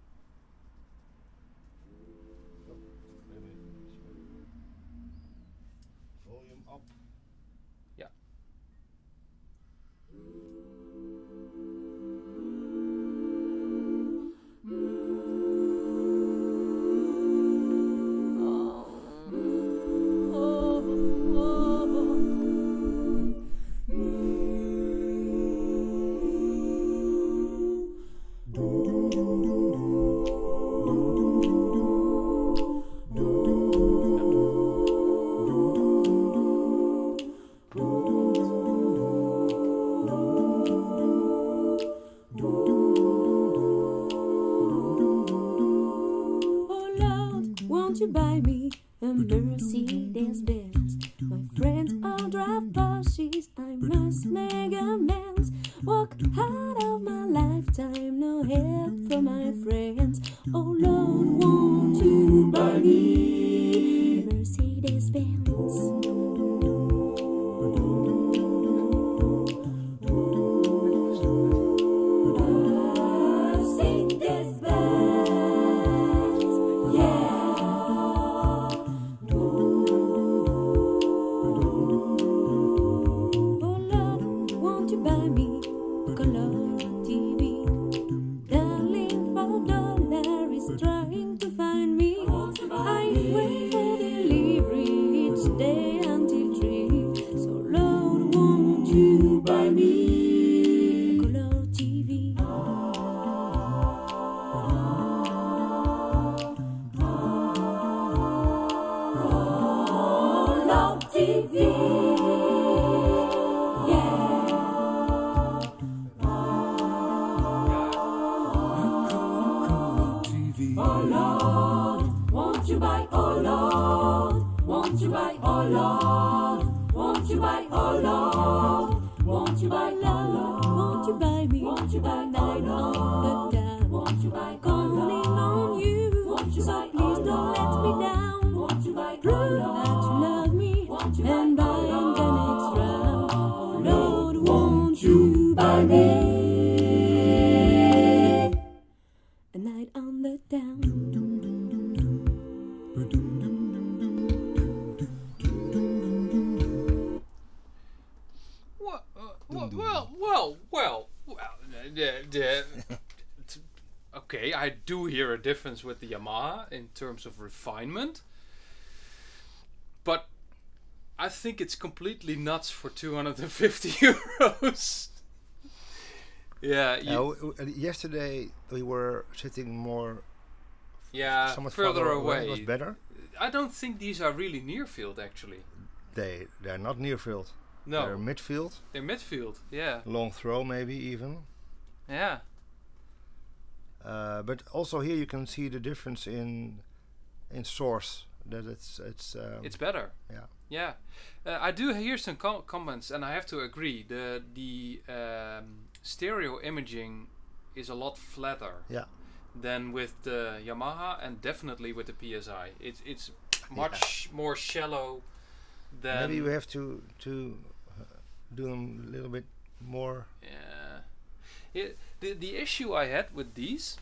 Volume up. Yeah. Oh Lord, won't you buy me a Mercedes Benz? My friends all drive Porsches, I must make amends. Walk hard of my lifetime, no help from my friends. Oh Lord, won't you buy me a Mercedes Benz? Mercedes Benz, yeah. Oh Lord, won't you buy me a color T V? Darling, for dollar is trying to find me. I wait for delivery each Won't you buy, oh Lord? Won't you buy, oh Lord? Won't you buy, oh Lord? Won't you buy me? Won't you buy, night on the down? Won't you buy, calling on you? Won't you buy, please don't let me down? Won't you buy, prove that you love me? Won't you buy, and buy the next round? Oh Lord, won't you buy me? A night on the down. Well, uh, well, well, well, well, well, uh, uh, okay, I do hear a difference with the Yamaha in terms of refinement, but I think it's completely nuts for two hundred fifty euros. Yeah. You Uh, w- w- yesterday we were sitting more, yeah, somewhat further away. It was better. I don't think these are really near field actually. They they're not near field. No, They're midfield, they're midfield. Yeah. long throw maybe even. Yeah. Uh, but also here you can see the difference in in source. That it's it's um, It's better. yeah. Yeah, uh, I do hear some com comments, and I have to agree. The the um, stereo imaging is a lot flatter Yeah. than with the Yamaha, and definitely with the P S I. It's it's much more shallow than. Maybe we have to to uh, do them a little bit more. Yeah. It, the the issue I had with these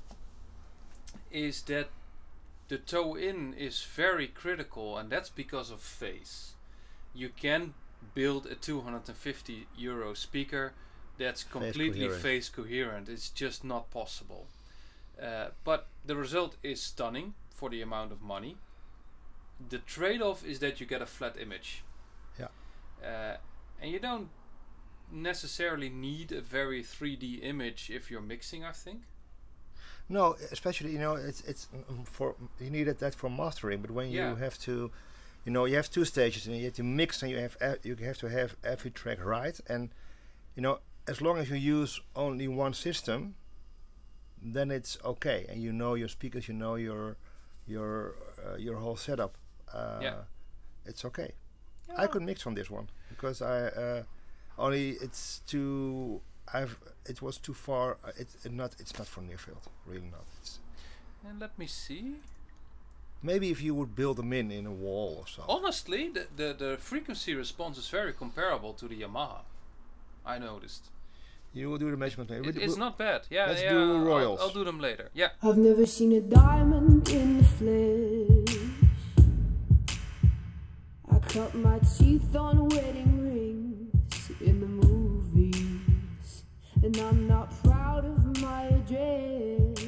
is that the toe in is very critical, and that's because of phase. You can build a two hundred fifty euro speaker that's completely coherent. phase coherent. It's just not possible. Uh, but the result is stunning for the amount of money. The trade-off is that you get a flat image. Yeah. Uh, and you don't necessarily need a very three D image if you're mixing, I think. No, especially you know it's it's mm, for you needed that for mastering, but when Yeah. you have to, you know, you have two stages and you have to mix and you have e you have to have every track right, and you know as long as you use only one system, then it's okay, and you know your speakers, you know your your uh, your whole setup. Uh, Yeah. It's okay. Yeah. I could mix on this one because I uh, only it's too. I've it was too far. Uh, it's it not. It's not for near field. Really not. It's And let me see. maybe if you would build them in in a wall or something. Honestly, the, the, the frequency response is very comparable to the Yamaha. I noticed. You will do the measurement later. It, We'll- it's not bad. Yeah, let's yeah. do I'll- Royals. I'll, I'll do them later. Yeah. I've never seen a diamond in the flesh. I cut my teeth on wedding rings in the movies, and I'm not proud of my address.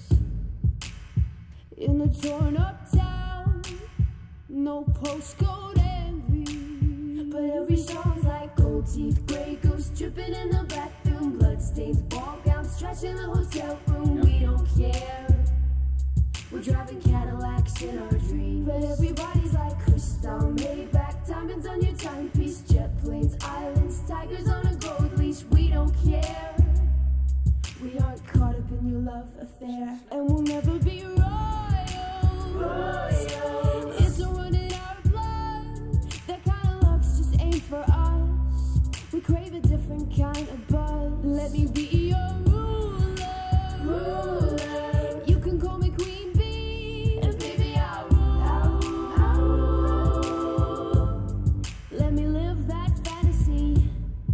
In a torn up town, no postcode envy, but every song's like gold teeth, grey goose dripping in the bathroom, bloodstains, ball gowns, trash in the hotel room. We don't care. We're driving Cadillacs in our dreams, but everybody's like crystal, Maybach, diamonds on your timepiece, jet planes, islands, tigers on a gold leash. We don't care. We aren't caught up in your love affair, and we'll never be royal. Royal. It's a run in our blood. That kind of luck's just ain't for us. We crave a different kind of buzz. Let me be your ruler. Ruler. You can call me Queen Bee, and baby I'll rule. I'll rule. Let me live that fantasy.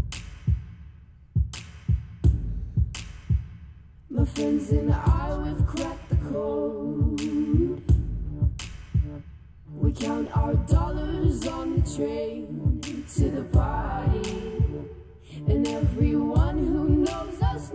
My friends and I, we've cracked the code. We count our dollars on the train to the party, and everyone who knows us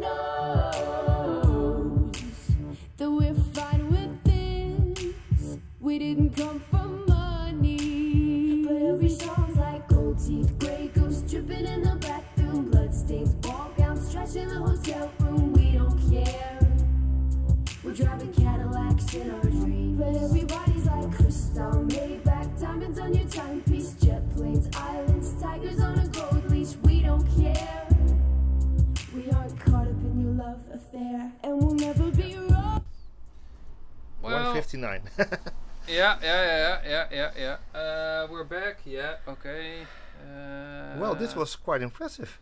knows that we're fine with this. We didn't come for money, but every song's like gold teeth, grey goose dripping in the bathroom, bloodstains, ball gowns, trash in the hotel room. We don't care. We're driving Cadillacs in our dreams, but everybody's like crystal, Maybach, diamonds on your timepiece, jet planes, islands, tigers on a gold leash. We don't care. We aren't caught up in your love affair, and we'll never be wrong. Well, one fifty-nine. Yeah, yeah, yeah, yeah, yeah, yeah. Uh, we're back. Yeah, okay. Uh, Well, this was quite impressive.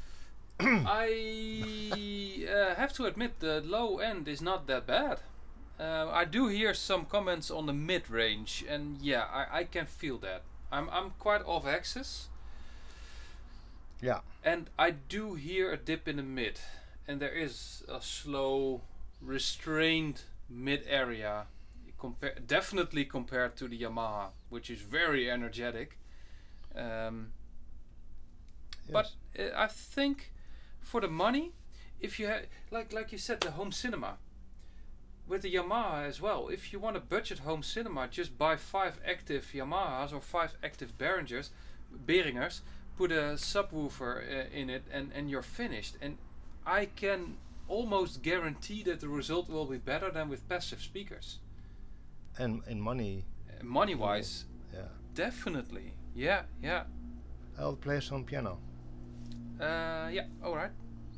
I uh, have to admit the low end is not that bad. Uh, I do hear some comments on the mid range, and yeah, I, I can feel that. I'm I'm quite off axis. Yeah. And I do hear a dip in the mid, and there is a slow, restrained mid area, compare definitely compared to the Yamaha, which is very energetic. Um, Yes. But uh, I think for the money, if you have, like like you said, the home cinema with the Yamaha as well. If you want a budget home cinema, just buy five active Yamahas or five active Behringers, Behringers. Put a subwoofer uh, in it, and and you're finished. And I can almost guarantee that the result will be better than with passive speakers. And in money. Uh, money wise, Yeah. definitely. Yeah, yeah. I'll play some piano. Uh, yeah, alright.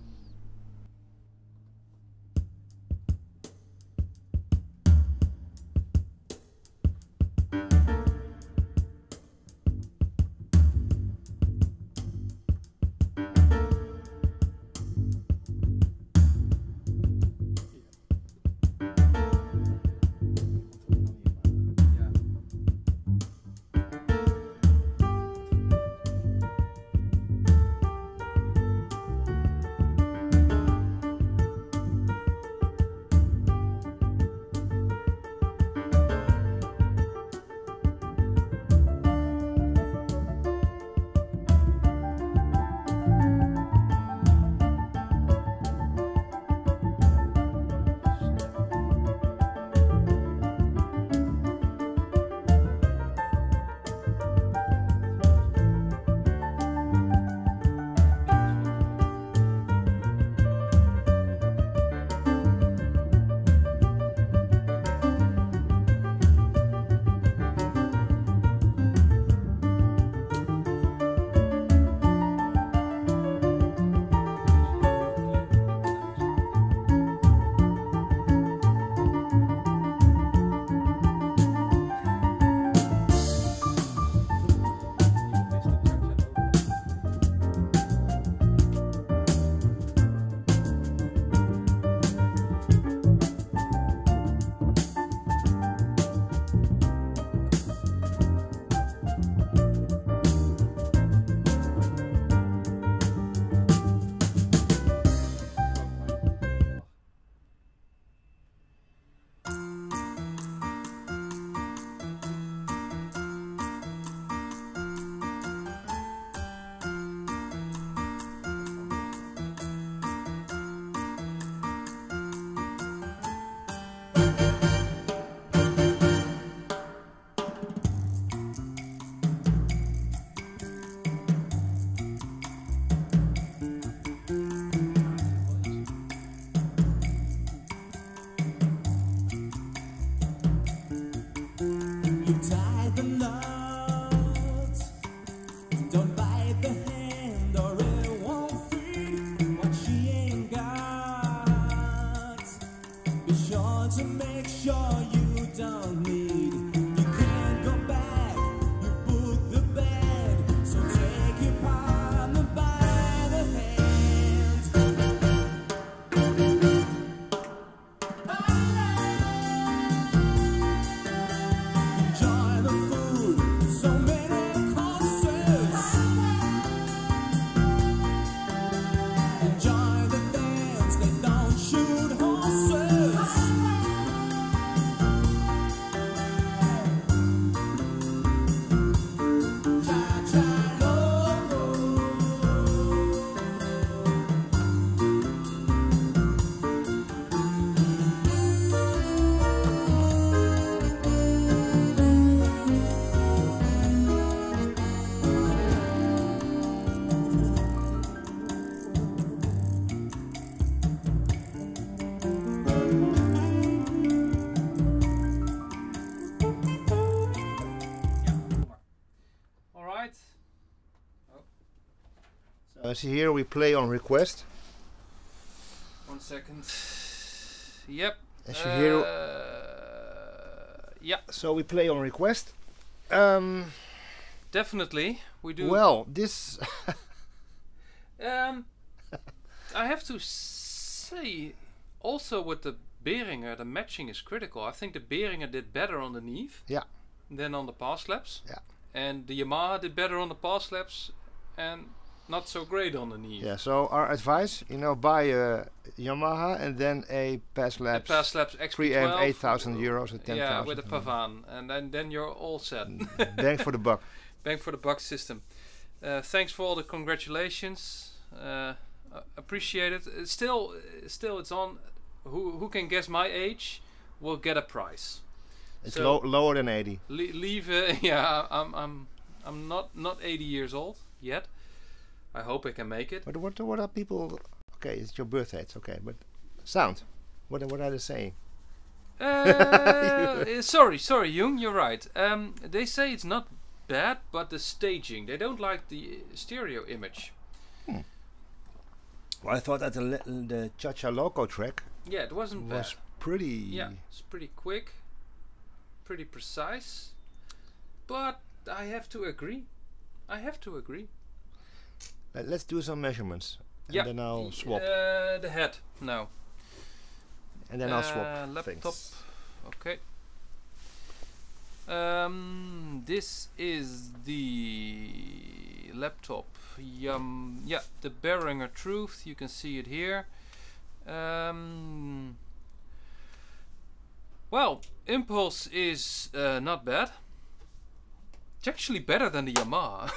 As here we play on request. One second. Yep. As you hear, Uh, Yeah. So we play on request. Um, Definitely, we do. well, this. um, I have to say, also with the Behringer, the matching is critical. I think the Behringer did better on the Neve Yeah. than on the pass slaps. Yeah. And the Yamaha did better on the pass slaps and not so great on the Neve. Yeah. So our advice, you know, buy a Yamaha and then a Pass The Labs pass slaps X P preamp twelve. eight thousand euros at ten thousand. Yeah, with a Pavan, and then then you're all set. Bang for the buck. Bang for the buck system. Uh, thanks for all the congratulations. Uh, uh, appreciate it. Uh, still, uh, still, it's on. Who who can guess my age will get a prize. It's So- low, lower than eighty. Le- leave. Uh, yeah, I'm I'm I'm not not eighty years old yet. I hope I can make it. But what what are people? Okay, it's your birthday. It's okay, but sound. What what are they saying? Uh, uh, sorry, sorry, Jung. You're right. Um, they say it's not bad, but the staging. They don't like the stereo image. Well, I thought that the le- the Cha Cha Loco track Yeah, it wasn't bad. was pretty. Yeah, it's pretty quick, pretty precise, but I have to agree. I have to agree. Let- Let's do some measurements, and Yeah. then I'll Y- swap, Uh, the head. No. and then I'll uh, swap laptop. things. Okay. Um, this is the laptop. Yum, yeah, the Behringer Truth. You can see it here. Um, well, impulse is uh, not bad. It's actually better than the Yamaha.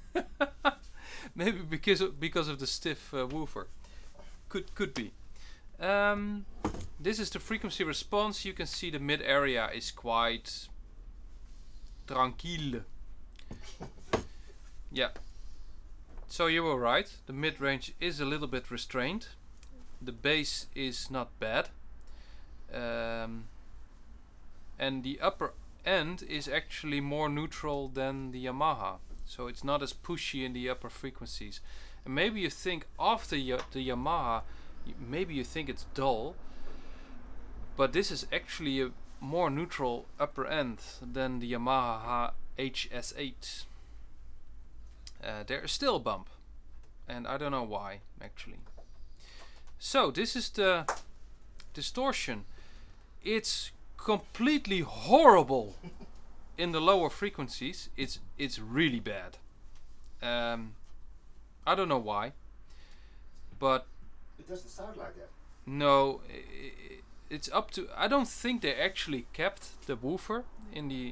Maybe because of, because of the stiff uh, woofer. Could could be. Um, this is the frequency response. You can see the mid area is quite tranquille. Yeah. So you were right. The mid range is a little bit restrained. The bass is not bad. Um, and the upper end is actually more neutral than the Yamaha. So it's not as pushy in the upper frequencies. And maybe you think after y the Yamaha, y maybe you think it's dull. But this is actually a more neutral upper end than the Yamaha H S eight. Uh, there is still a bump. And I don't know why, actually. So this is the distortion. It's completely horrible in the lower frequencies. It's it's really bad. Um, I don't know why, but It doesn't sound like that. no, i i it's up to. I don't think they actually kept the woofer in the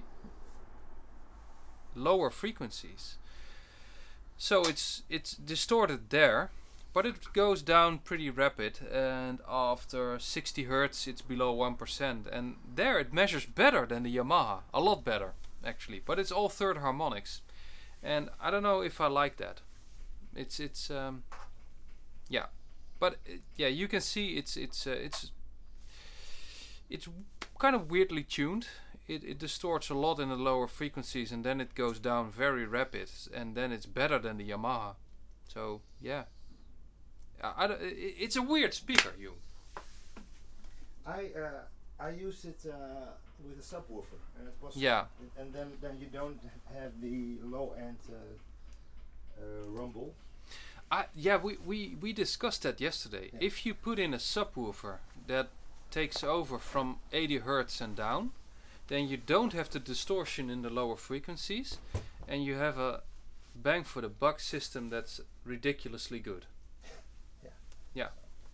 lower frequencies. So it's it's distorted there, but it goes down pretty rapid, and after sixty hertz it's below one percent, and there it measures better than the Yamaha, a lot better actually, but it's all third harmonics, and I don't know if I like that. It's it's um, yeah, but uh, yeah, you can see it's it's uh, it's it's kind of weirdly tuned. It, it distorts a lot in the lower frequencies, and then it goes down very rapid, and then it's better than the Yamaha. So yeah, I, I don't- i- it's a weird speaker, you. I uh, I used it uh, with a subwoofer, and it was Yeah. and then then you don't have the low end uh, uh, rumble. I yeah, we, we we discussed that yesterday. Yeah. If you put in a subwoofer that takes over from eighty hertz and down, then you don't have the distortion in the lower frequencies, and you have a bang for the buck system that's ridiculously good. Yeah. Yeah.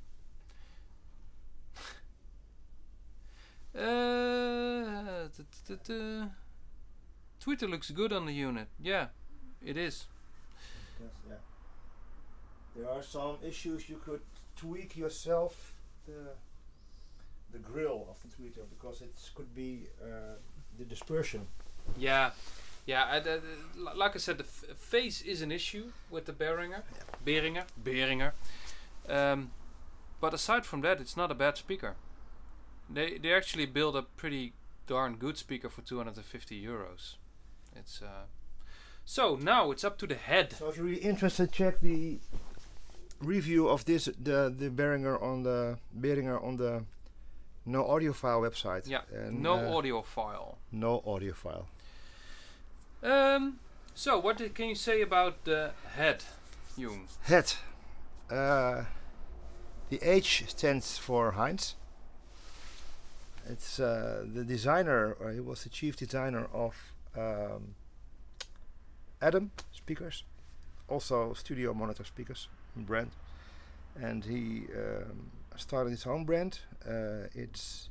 Uh, t- t- t- Twitter looks good on the unit. Yeah, it is. Yes, yeah. There are some issues you could tweak yourself the the grill of the tweeter, because it could be uh, the dispersion. Yeah, yeah. I, uh, li- like I said, the f- phase is an issue with the Behringer, Behringer, Behringer. Um, but aside from that, it's not a bad speaker. They they actually build a pretty darn good speaker for two hundred fifty euros. It's uh. So now it's up to the head. So if you're really interested, check the review of this the the Behringer on the Behringer on the No audiophile website. Yeah, and, no uh, audio file. No audiophile. Um, so, what did, can you say about the head, Jung? Head. Uh, the H stands for Heinz. It's uh, the designer, uh, he was the chief designer of um, Adam speakers, also studio monitor speakers brand, and he um, started his own brand. Uh, it's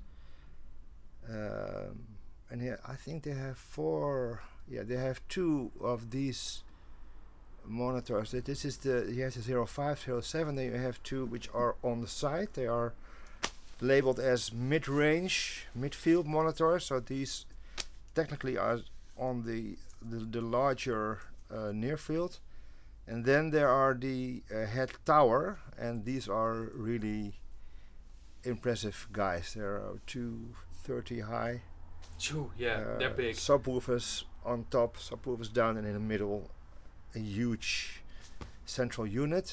um, and he, I think they have four. Yeah, they have two of these monitors. That this is the he has a zero five, zero seven. Then you have two which are on the side. They are labeled as mid-range, mid-field monitors. So these technically are on the the, the larger uh, near field. And then there are the uh, head tower, and these are really impressive guys. There are two thirty high. Choo, yeah, uh, they're big. Subwoofers on top, subwoofers down, and in the middle, a huge central unit.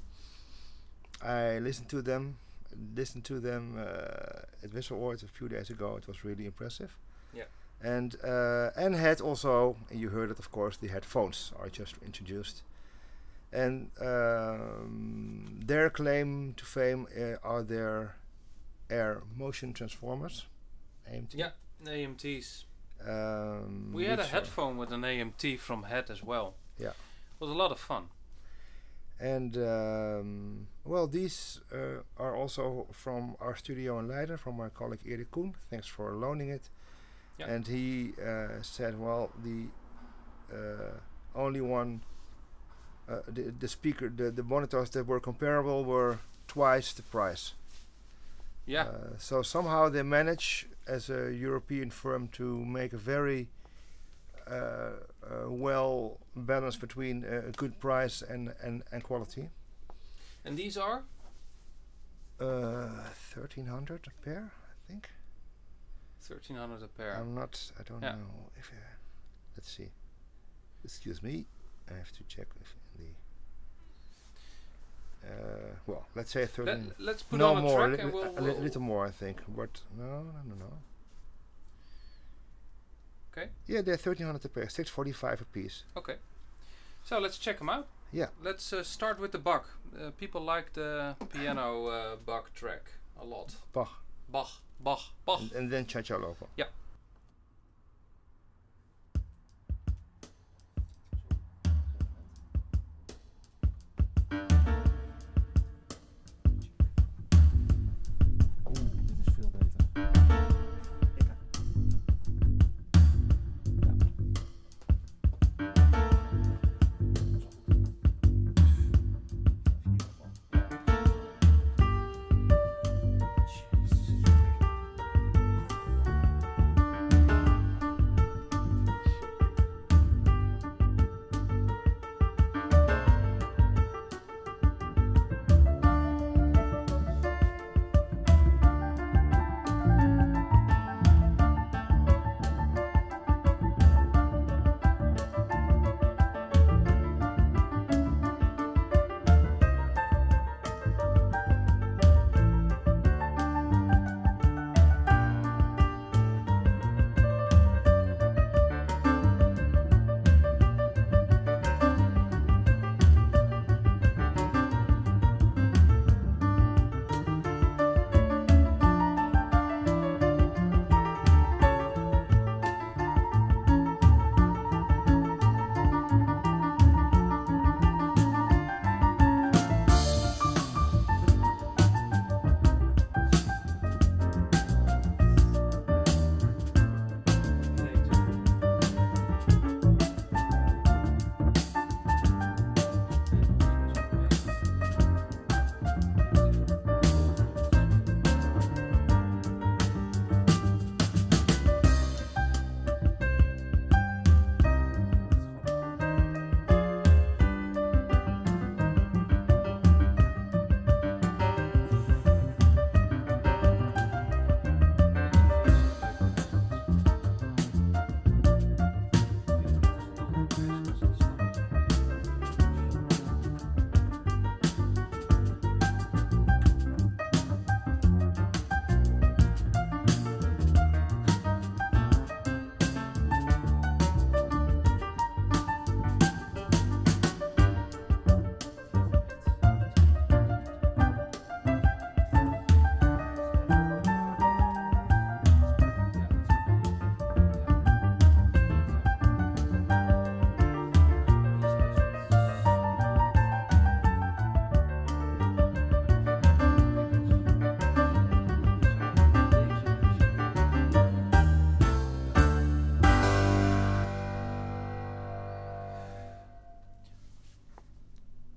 I listened to them, listened to them uh, at Whistle Awards a few days ago. It was really impressive. Yeah. And uh, and had also, and you heard it, of course, the headphones are just introduced. And um, their claim to fame uh, are their air motion transformers, A M T. Yeah, A M Ts. Um, We had a which are- headphone with an A M T from Head as well. Yeah. It was a lot of fun. And um, well, these uh, are also from our studio in Leiden, from my colleague Erik Koen. Thanks for loaning it. Yeah. And he uh, said, well, the uh, only one, uh, the, the speaker, the, the monitors that were comparable were twice the price. Yeah. Uh, so somehow they manage, as a European firm, to make a very uh, uh, well balance between uh, a good price and, and, and quality. And these are? Uh, thirteen hundred a pair, I think. thirteen hundred a pair. I'm not. I don't Yeah. know if. Uh, let's see. Excuse me. I have to check if the. Uh, well, let's say thirteen. Let, let's put no on a more. track li- and we'll, a li- we'll little more, I think. But no, no, no, no. Okay. Yeah, they're thirteen hundred a pair. Six forty-five a piece. Okay. So let's check them out. Yeah. Let's uh, start with the Bach. Uh, people like the piano uh, Bach track a lot. Bach. Bach, Bach, Bach. And, and then Cha-Cha Lopo. Yeah. Dit is veel beter.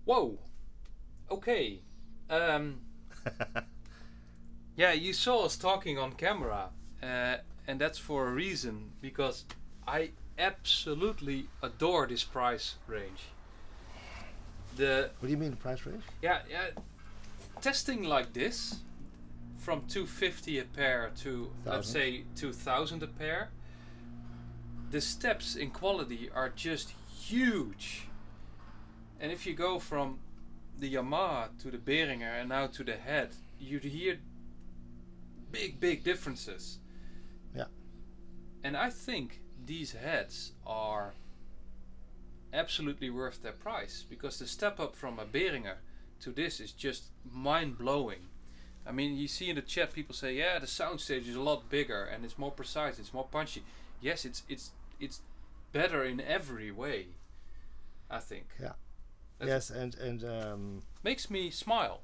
Whoa. Okay. Um, yeah, you saw us talking on camera, uh, and that's for a reason, because I absolutely adore this price range. The What do you mean the price range? yeah, yeah, testing like this, from two fifty a pair to let's say two thousand a pair, the steps in quality are just huge. And if you go from the Yamaha to the Behringer and now to the HEDD, you'd hear big, big differences. Yeah. And I think these heads are absolutely worth their price, because the step up from a Behringer to this is just mind-blowing. I mean, you see in the chat people say, yeah, the soundstage is a lot bigger and it's more precise, it's more punchy. Yes, it's it's it's better in every way, I think. Yeah. That's yes, and and um, makes me smile.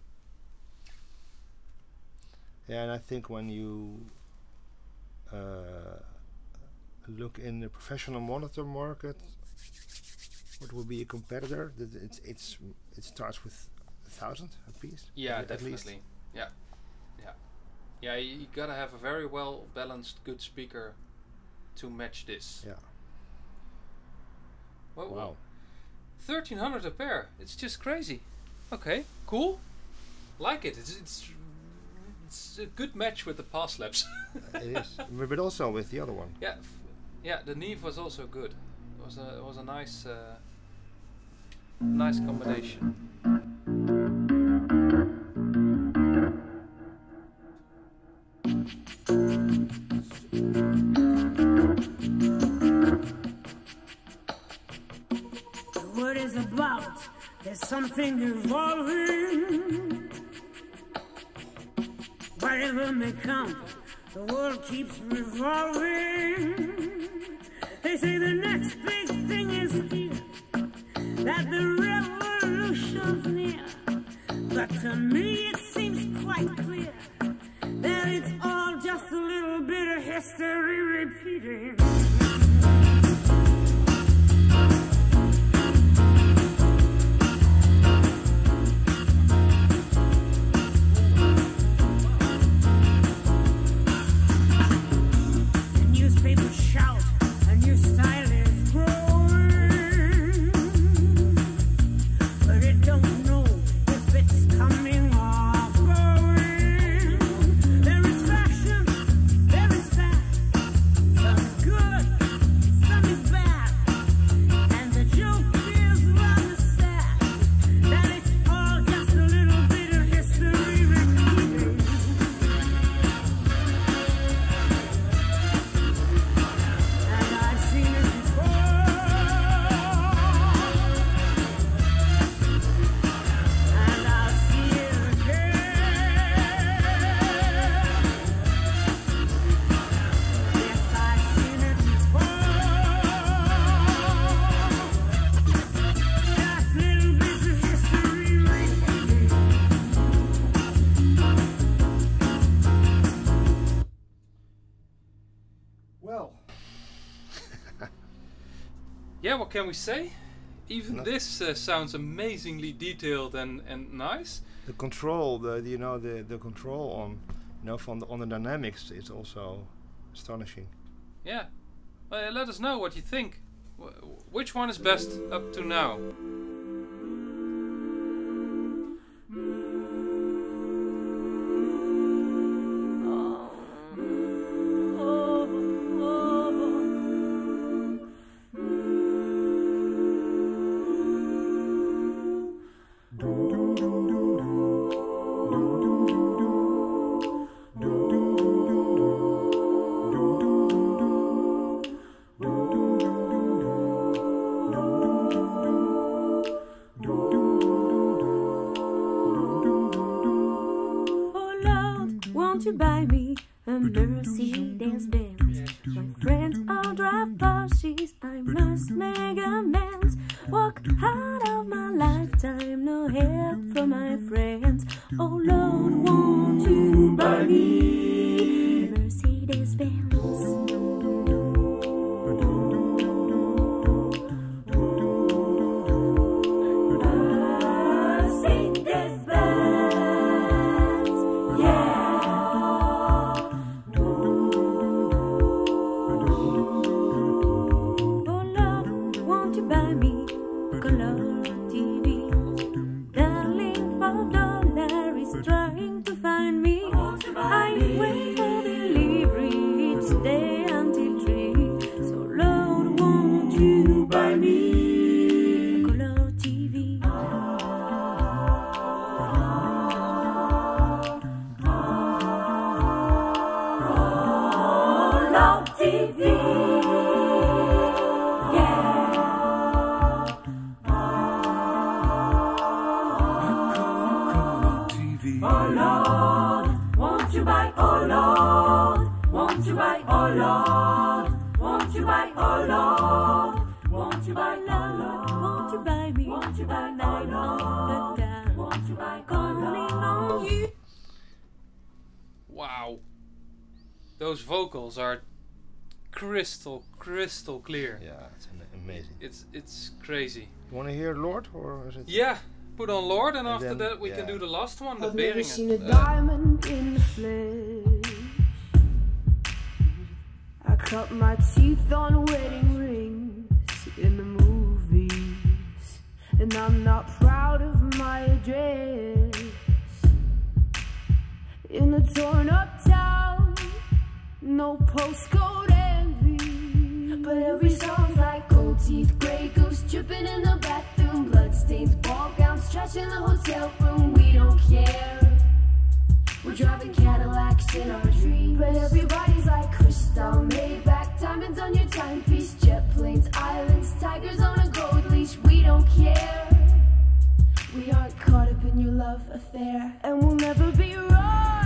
yeah, and I think when you uh, look in the professional monitor market, what will be a competitor? That it's it's it starts with a thousand a piece. Yeah, at, at least. definitely. Yeah, yeah, yeah. You, you gotta have a very well balanced, good speaker to match this. Yeah. Whoa, Wow. whoa. thirteen hundred a pair. It's just crazy. Okay, cool. Like it. It's it's it's a good match with the pass laps. It is, but but also with the other one. Yeah, f yeah. The Neve was also good. It was a it was a nice uh, nice combination. What is about? There's something evolving. Whatever may come, the world keeps revolving. They say the next big thing is here, that the revolution's near. But to me it seems quite clear that it's all just a little bit of history repeating. Yeah, what can we say? Even No. this uh, sounds amazingly detailed and, and nice. The control, the, the you know the the control on you know from the on the dynamics is also astonishing. Yeah. Uh, let us know what you think. Wh which one is best up to now? To buy me a Mercedes Benz. My friends all drive Porsches, I must make amends. Work hard of my lifetime, no help from my friends. Oh Lord, won't you buy me a Mercedes Benz? won't you buy me color T V? Darling, for dollar is trying to find me. I wait for delivery each day until three. So Lord, won't you buy me color T V? Color T V. Oh Lord, won't you buy, oh Lord, won't you buy, oh Lord, won't you buy, oh Lord, won't you buy, oh Lord, Won't you buy me? won't you buy, Night oh all Lord, the time. won't you buy, oh Calling on Lord. you. Wow. Those vocals are crystal, crystal clear. Yeah, it's ama- amazing. It's it's crazy. You want to hear Lord, or is it? Yeah, put on Lord, and, And after then- that we can yeah. do the last one, the I've never seen a Behringer. Uh, diamond in the flesh. I cut my teeth on wedding rings in the movies, and I'm not proud of my address. In a torn up town, no postcode envy, but every song's like gold teeth, grey goose dripping in the bathroom, bloodstains, ball gowns, trash in the hotel room. We don't care. We're driving Cadillacs in our dreams, but everybody's like crystal, Maybach, diamonds on your timepiece, jet planes, islands, tigers on a gold leash. We don't care. We aren't caught up in your love affair, and we'll never be royals.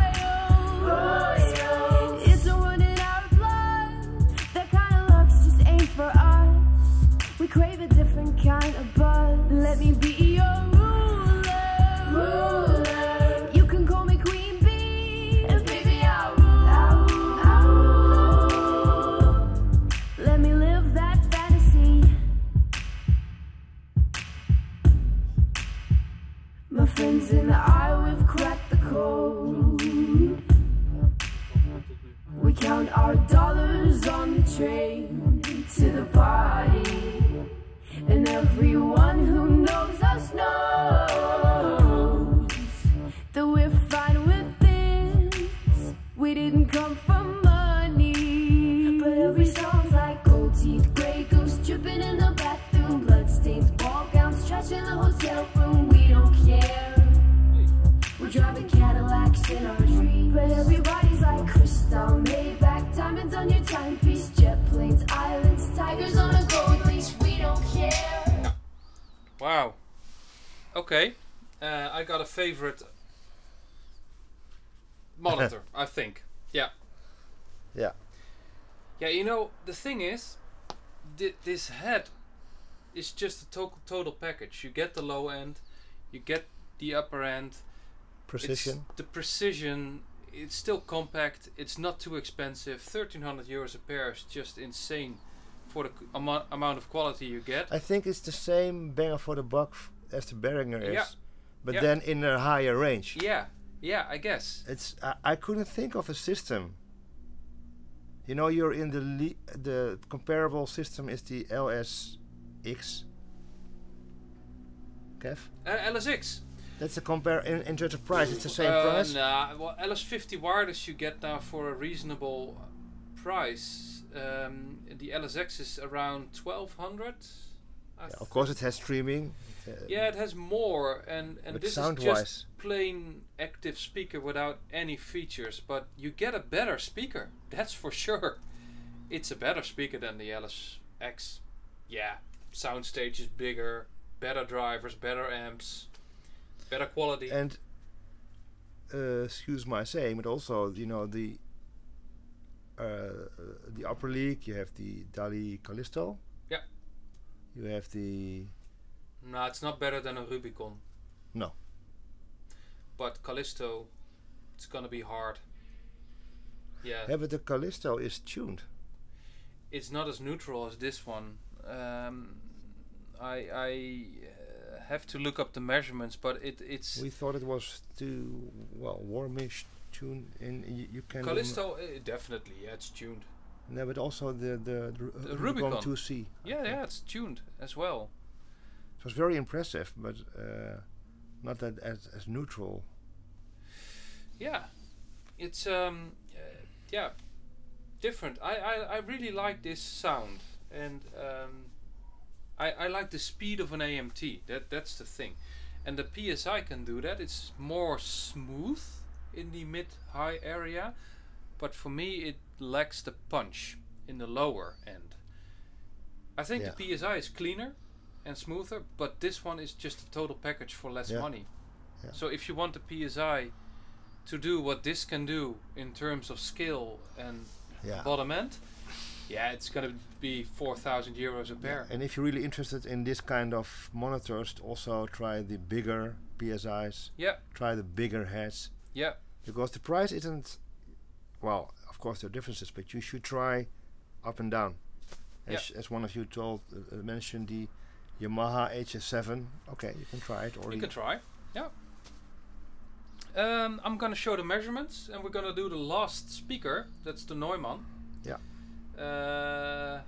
Royals. It's a one in our blood. That kind of luck's just ain't for us. We crave a different kind of buzz. Let me be your ruler. Ruler. You can call me Queen Bee, and baby I'll rule. I'll rule. I'll rule. Let me live that fantasy. My friends and I, we've cracked the code. We count our dollars on the train to the party, and everyone who knows us knows that we're fine with this. We didn't come for money, but every song's like gold teeth, grey goose dripping in the bathroom, bloodstains, ball gowns, trash in the hotel room. We don't care. We're driving Cadillacs in our dreams, but everybody's like crystal, Maybach, diamonds on your timepiece, jet planes, islands, tigers on a gold leash. We don't care. Wow. Okay. Uh, I got a favorite monitor, I think. Yeah. Yeah. Yeah, you know, the thing is, thi- this head is just a to total package. You get the low end, you get the upper end. Precision. It's the precision, it's still compact, it's not too expensive. thirteen hundred euros a pair is just insane for the amo amount of quality you get. I think it's the same bang for the buck f- as the Behringer is, Yeah. but Yeah. then in a higher range. Yeah, yeah, I guess. It's I, I couldn't think of a system. You know, you're in the le the comparable system is the L S X. Kev, Uh, L S X. that's a compare in, in terms of price. It's the same uh, price. Nah, well, L S fifty wireless you get now for a reasonable price. Um, the L S X is around twelve hundred. Yeah, of course, it has streaming. Uh, Yeah, it has more, and and But this is sound-wise- just plain active speaker without any features. But you get a better speaker, that's for sure. It's a better speaker than the L S X. Yeah, soundstage is bigger, better drivers, better amps, better quality. And uh, excuse my saying, but also you know the uh, the upper league. You have the Dali Callisto. Yeah. You have the No, it's not better than a Rubicon. No. But Callisto, it's gonna be hard. Yeah. Yeah, but the Callisto is tuned. It's not as neutral as this one. Um, I I uh, have to look up the measurements, but it it's We thought it was too well warmish tuned. In you, you can Callisto. Uh, definitely, yeah, it's tuned. No, but also the the, the, The Rubicon Rubicon. two C. I Yeah, think. yeah, it's tuned as well. It was very impressive, but uh, not that as, as neutral. Yeah, it's um, uh, yeah, different. I, I I really like this sound, and um, I I like the speed of an A M T. That that's the thing, and the P S I can do that. It's more smooth in the mid-high area, but for me it lacks the punch in the lower end. I think Yeah. the P S I is cleaner and smoother, but this one is just a total package for less Yeah. money. Yeah. So if you want the P S I to do what this can do in terms of scale and Yeah. bottom end, yeah, it's gonna be four thousand euros a pair. And if you're really interested in this kind of monitors, also try the bigger P S Is. Yeah, Try the bigger heads, yeah, because the price isn't. Well, of course there are differences, but you should try up and down. As, as one of you told, uh, uh, mentioned the Yamaha H S seven. Okay, you can try it. Or you the can try. Yeah. Um, I'm gonna show the measurements, and we're gonna do the last speaker. That's the Neumann. Yeah. Uh,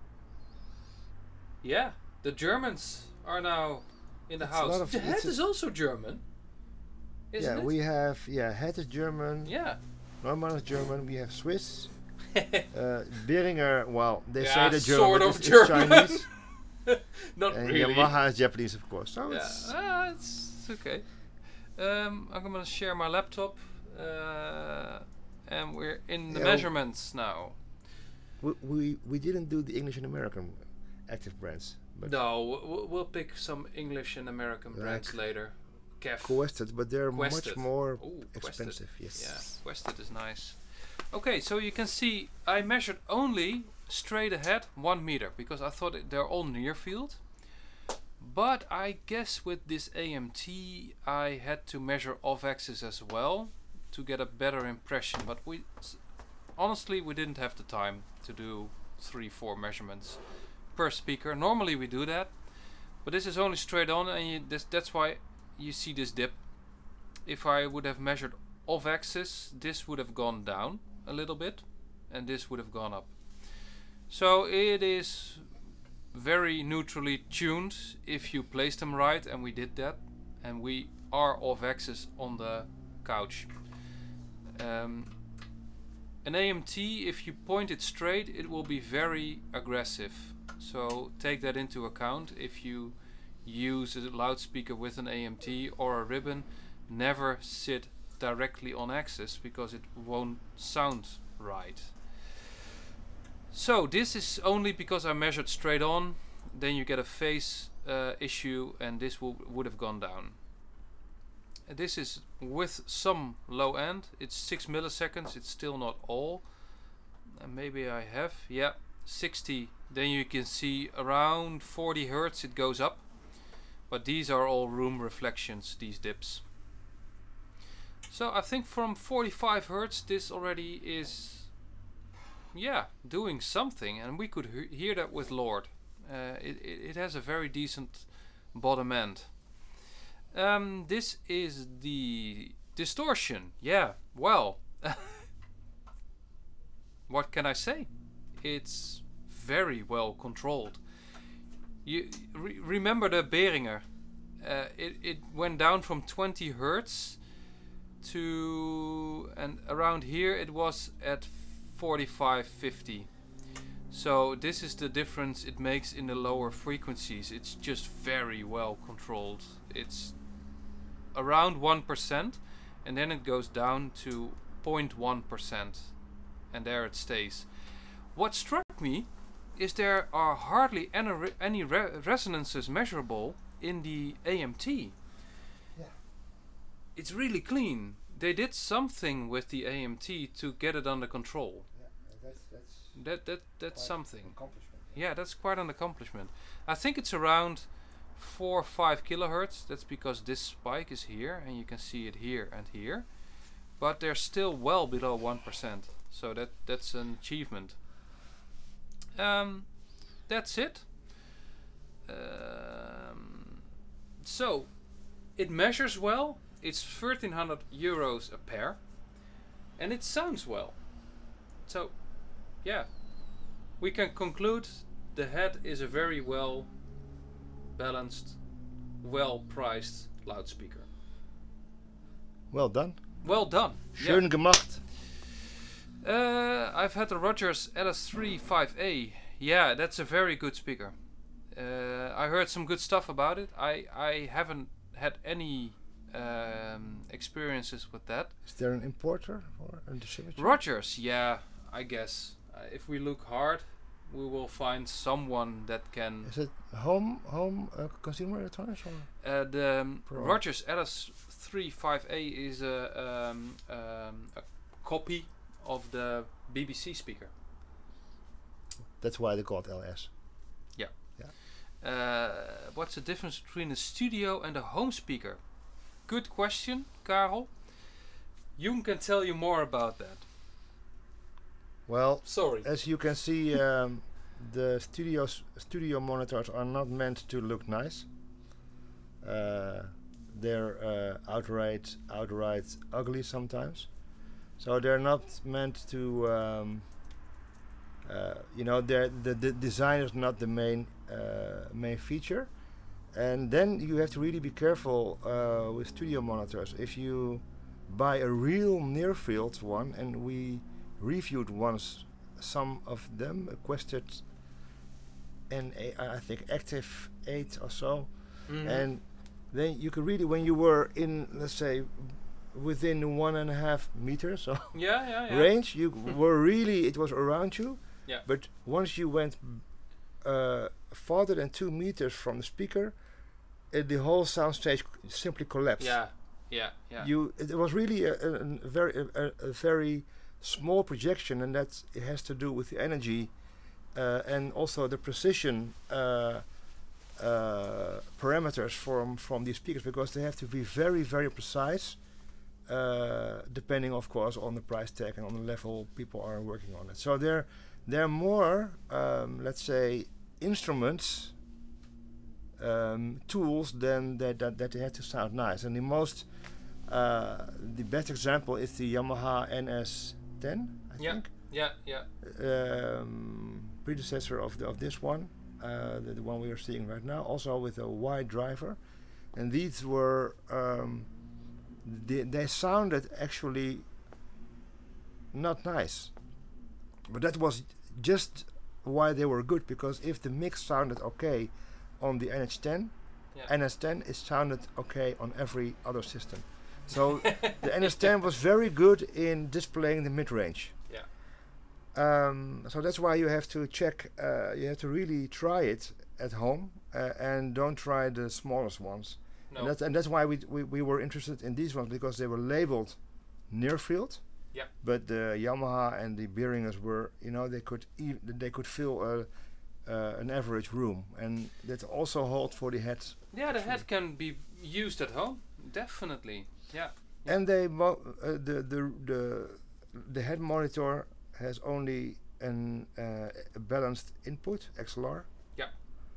yeah, the Germans are now in the It's a lot house. of- The it's head a- is also German, isn't yeah, it? we have yeah, head is German. Yeah. Neumann is German. We have Swiss. uh, Behringer. Well, they Yeah, say the German, sort but of it's, it's German. Chinese. Not And really. Yamaha is Japanese, of course. So Yeah, it's ah, it's, it's okay. Um, I'm gonna share my laptop, uh, and we're in the Yeah, measurements now. we, we we didn't do the English and American active brands, but No, we'll, we'll pick some English and American brands Like later. Kef. Quested, but they're Quested. much more Ooh, Quested. expensive. Yes. Yeah, Quested is nice. Okay, so you can see I measured only straight ahead one meter because I thought it, they're all near field. But I guess with this A M T I had to measure off axis as well to get a better impression. But we s- honestly we didn't have the time to do three, four measurements per speaker. Normally we do that, but this is only straight on, and you, this, that's why you see this dip. If I would have measured off axis, this would have gone down a little bit, and this would have gone up. So it is very neutrally tuned if you place them right, and we did that, and we are off axis on the couch. Um, an A M T, if you point it straight, it will be very aggressive, so take that into account. If you use a loudspeaker with an A M T or a ribbon, never sit directly on axis because it won't sound right. So this is only because I measured straight on, then you get a phase uh, issue, and this will, would have gone down. Uh, This is with some low end, it's six milliseconds, it's still not all. And maybe I have, yeah, sixty, then you can see around forty hertz it goes up. But these are all room reflections, these dips. So I think from forty-five hertz this already is, yeah, doing something, and we could he hear that with Lord. Uh, it, it, it has a very decent bottom end. Um, this is the distortion. Yeah, well, what can I say? It's very well controlled. You re remember the Behringer? Uh, it, it went down from twenty hertz to, and around here it was at forty-five, fifty. So this is the difference it makes in the lower frequencies. It's just very well controlled. It's around one percent, and then it goes down to zero point one percent, and there it stays. What struck me is there are hardly any, re any re resonances measurable in the A M T. Yeah. It's really clean. They did something with the A M T to get it under control. Yeah, that's that's That that that's something. accomplishment. Yeah, that's quite an accomplishment. I think it's around four or five kilohertz. That's because this spike is here, and you can see it here and here. But they're still well below one percent. So that that's an achievement. Um, that's it. Um, so it measures well. It's thirteen hundred euros a pair, and it sounds well. So, yeah, we can conclude the head is a very well balanced, well priced loudspeaker. Well done. Well done. Schön Yeah. gemacht. Uh, I've had the Rogers L S three five A. Yeah, that's a very good speaker. Uh, I heard some good stuff about it. I, I haven't had any um, experiences with that. Is there an importer or a distributor? Rogers, yeah, I guess. Uh, if we look hard, we will find someone that can. Is it home home uh, consumer electronics or? Uh, the um, Pro. Rogers L S three five A is a, um, um, a copy of the B B C speaker. That's why they call it L S. Yeah. Yeah. Uh, what's the difference between a studio and a home speaker? Good question, Karel. Jung can tell you more about that. Well, Sorry. as you can see, um, the studios studio monitors are not meant to look nice. Uh, they're uh, outright outright ugly sometimes. So they're not meant to. Um, uh, you know, they're, the the design is not the main uh, main feature, and then you have to really be careful uh, with studio monitors. If you buy a real near field one, and we reviewed once some of them, a Quested and a, I think Active eight or so, Mhm. and then you could really, when you were in, let's say, within one and a half meters so yeah, yeah, yeah. range, you were really, it was around you. Yeah. But once you went uh, farther than two meters from the speaker, uh, the whole soundstage c- simply collapsed. Yeah, yeah, yeah. You, it was really a, a, a very a, a, a very small projection, and that it has to do with the energy uh, and also the precision uh, uh, parameters from from these speakers, because they have to be very very precise, uh, depending of course on the price tag and on the level people are working on it. So they're they're more um, let's say instruments, um, tools than that, that that they have to sound nice. And the most uh, the best example is the Yamaha N S ten, I Yeah. think, Yeah, yeah. um, predecessor of the, of this one, uh, the, the one we are seeing right now, also with a wide driver. And these were um, they, they sounded actually not nice, but that was just why they were good, because if the mix sounded okay on the N H ten, Yeah. N S ten, it sounded okay on every other system. So the N S ten was very good in displaying the mid-range. Yeah. Um, so that's why you have to check, uh, you have to really try it at home, uh, and don't try the smallest ones. No. And that's, and that's why we, we we were interested in these ones, because they were labeled near field. Yeah. But the Yamaha and the Behringers were, you know, they could ev- they could fill a, uh, an average room, and that also holds for the heads. Yeah, the head can be used at home. Definitely. Yeah. And they mo- uh, the the the the head monitor has only an uh, a balanced input X L R. Yeah.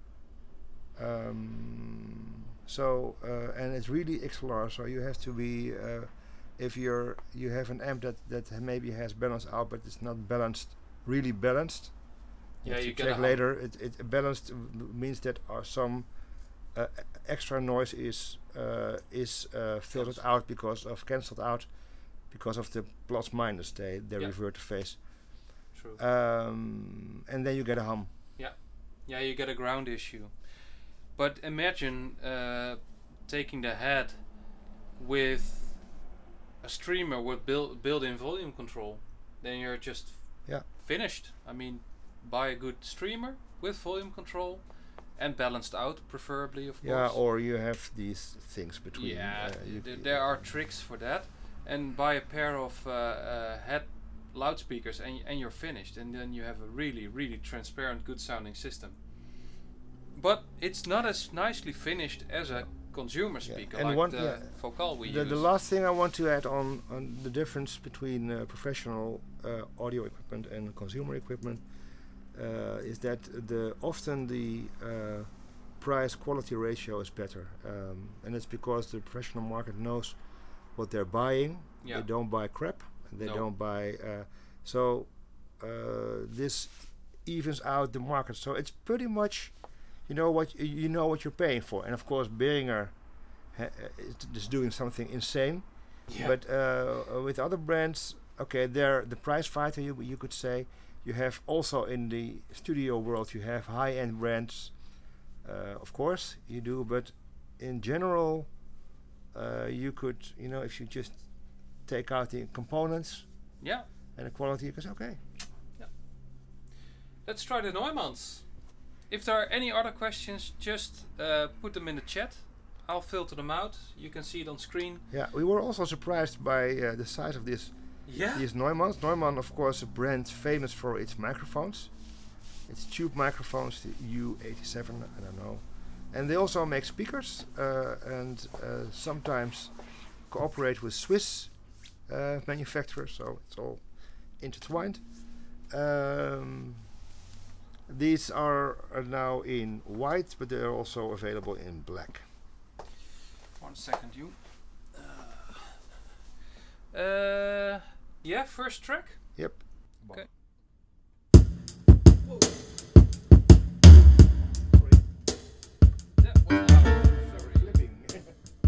Um, so uh, and it's really X L R, so you have to be uh, if you're you have an amp that that ha- maybe has balanced out, but it's not balanced, really balanced. Yeah, have to you get check a hum. later. It it balanced w- means that are some uh, e- extra noise is uh, is uh, filtered Yes. out because of cancelled out because of the plus minus. They they Yeah. revert the phase, True. um, and then you get a hum. Yeah, you get a ground issue. But imagine uh, taking the head with a streamer with built built-in volume control. Then you're just Yeah. finished. I mean, buy a good streamer with volume control and balanced out, preferably, of Yeah, course. or you have these things between. Yeah, uh, you th- c- there are tricks for that. And buy a pair of uh, uh, head loudspeakers, and y- and you're finished. And then you have a really, really transparent, good sounding system. But it's not as nicely finished as a consumer Yeah, speaker, and like one- the yeah, Focal we The, use. the last thing I want to add on, on the difference between uh, professional uh, audio equipment and consumer equipment uh, is that the often the uh, price quality ratio is better, um, and it's because the professional market knows what they're buying. Yeah. They don't buy crap. They No. don't buy. Uh, so uh, this evens out the market. So it's pretty much, you know what y- you know what you're paying for. And of course, Behringer ha- uh, is doing something insane. Yeah. But uh, with other brands, okay, they're the price fighter. You you could say. You have also in the studio world, you have high-end brands. Uh, of course, you do, but in general, uh, you could, you know, if you just take out the components Yeah. and the quality, you can say, okay. Let's try the Neumanns. If there are any other questions, just uh, put them in the chat. I'll filter them out. You can see it on screen. Yeah, we were also surprised by uh, the size of this. Yeah. These Neumanns. Neumann, of course, a brand famous for its microphones. It's tube microphones, the U eighty-seven, I don't know. And they also make speakers uh, and uh, sometimes cooperate with Swiss uh, manufacturers, so it's all intertwined. Um, these are, are now in white, but they're also available in black. One second, you. Uh, uh, yeah, first track. Yep. Okay. That was loud. Sorry. Yeah,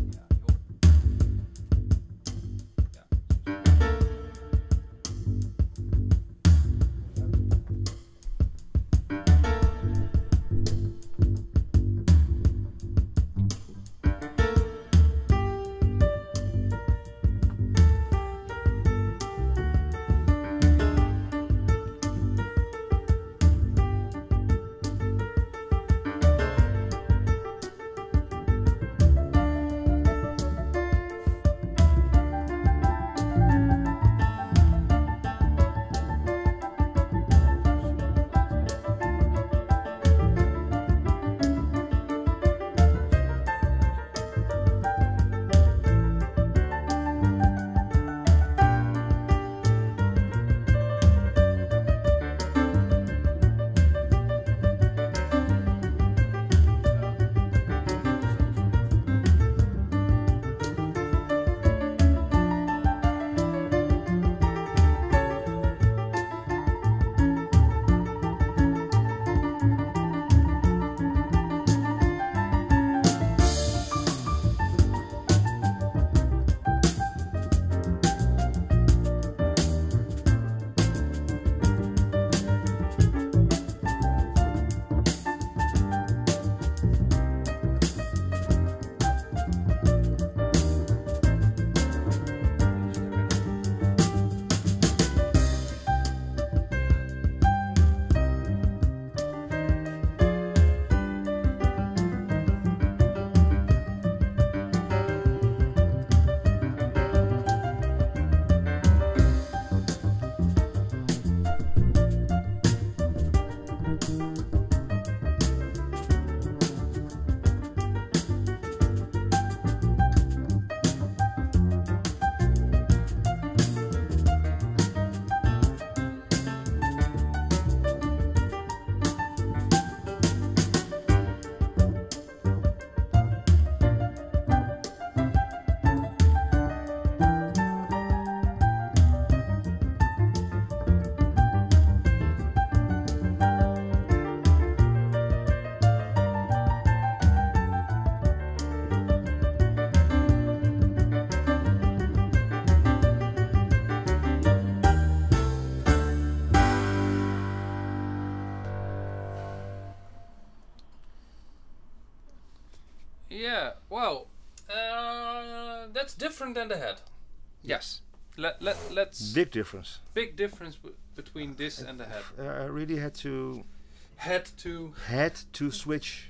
Yeah, well, uh, that's different than the head. Yes. Let, let, let's... Big difference. Big difference b between this and the head. Uh, I really had to... Head to... Had to switch...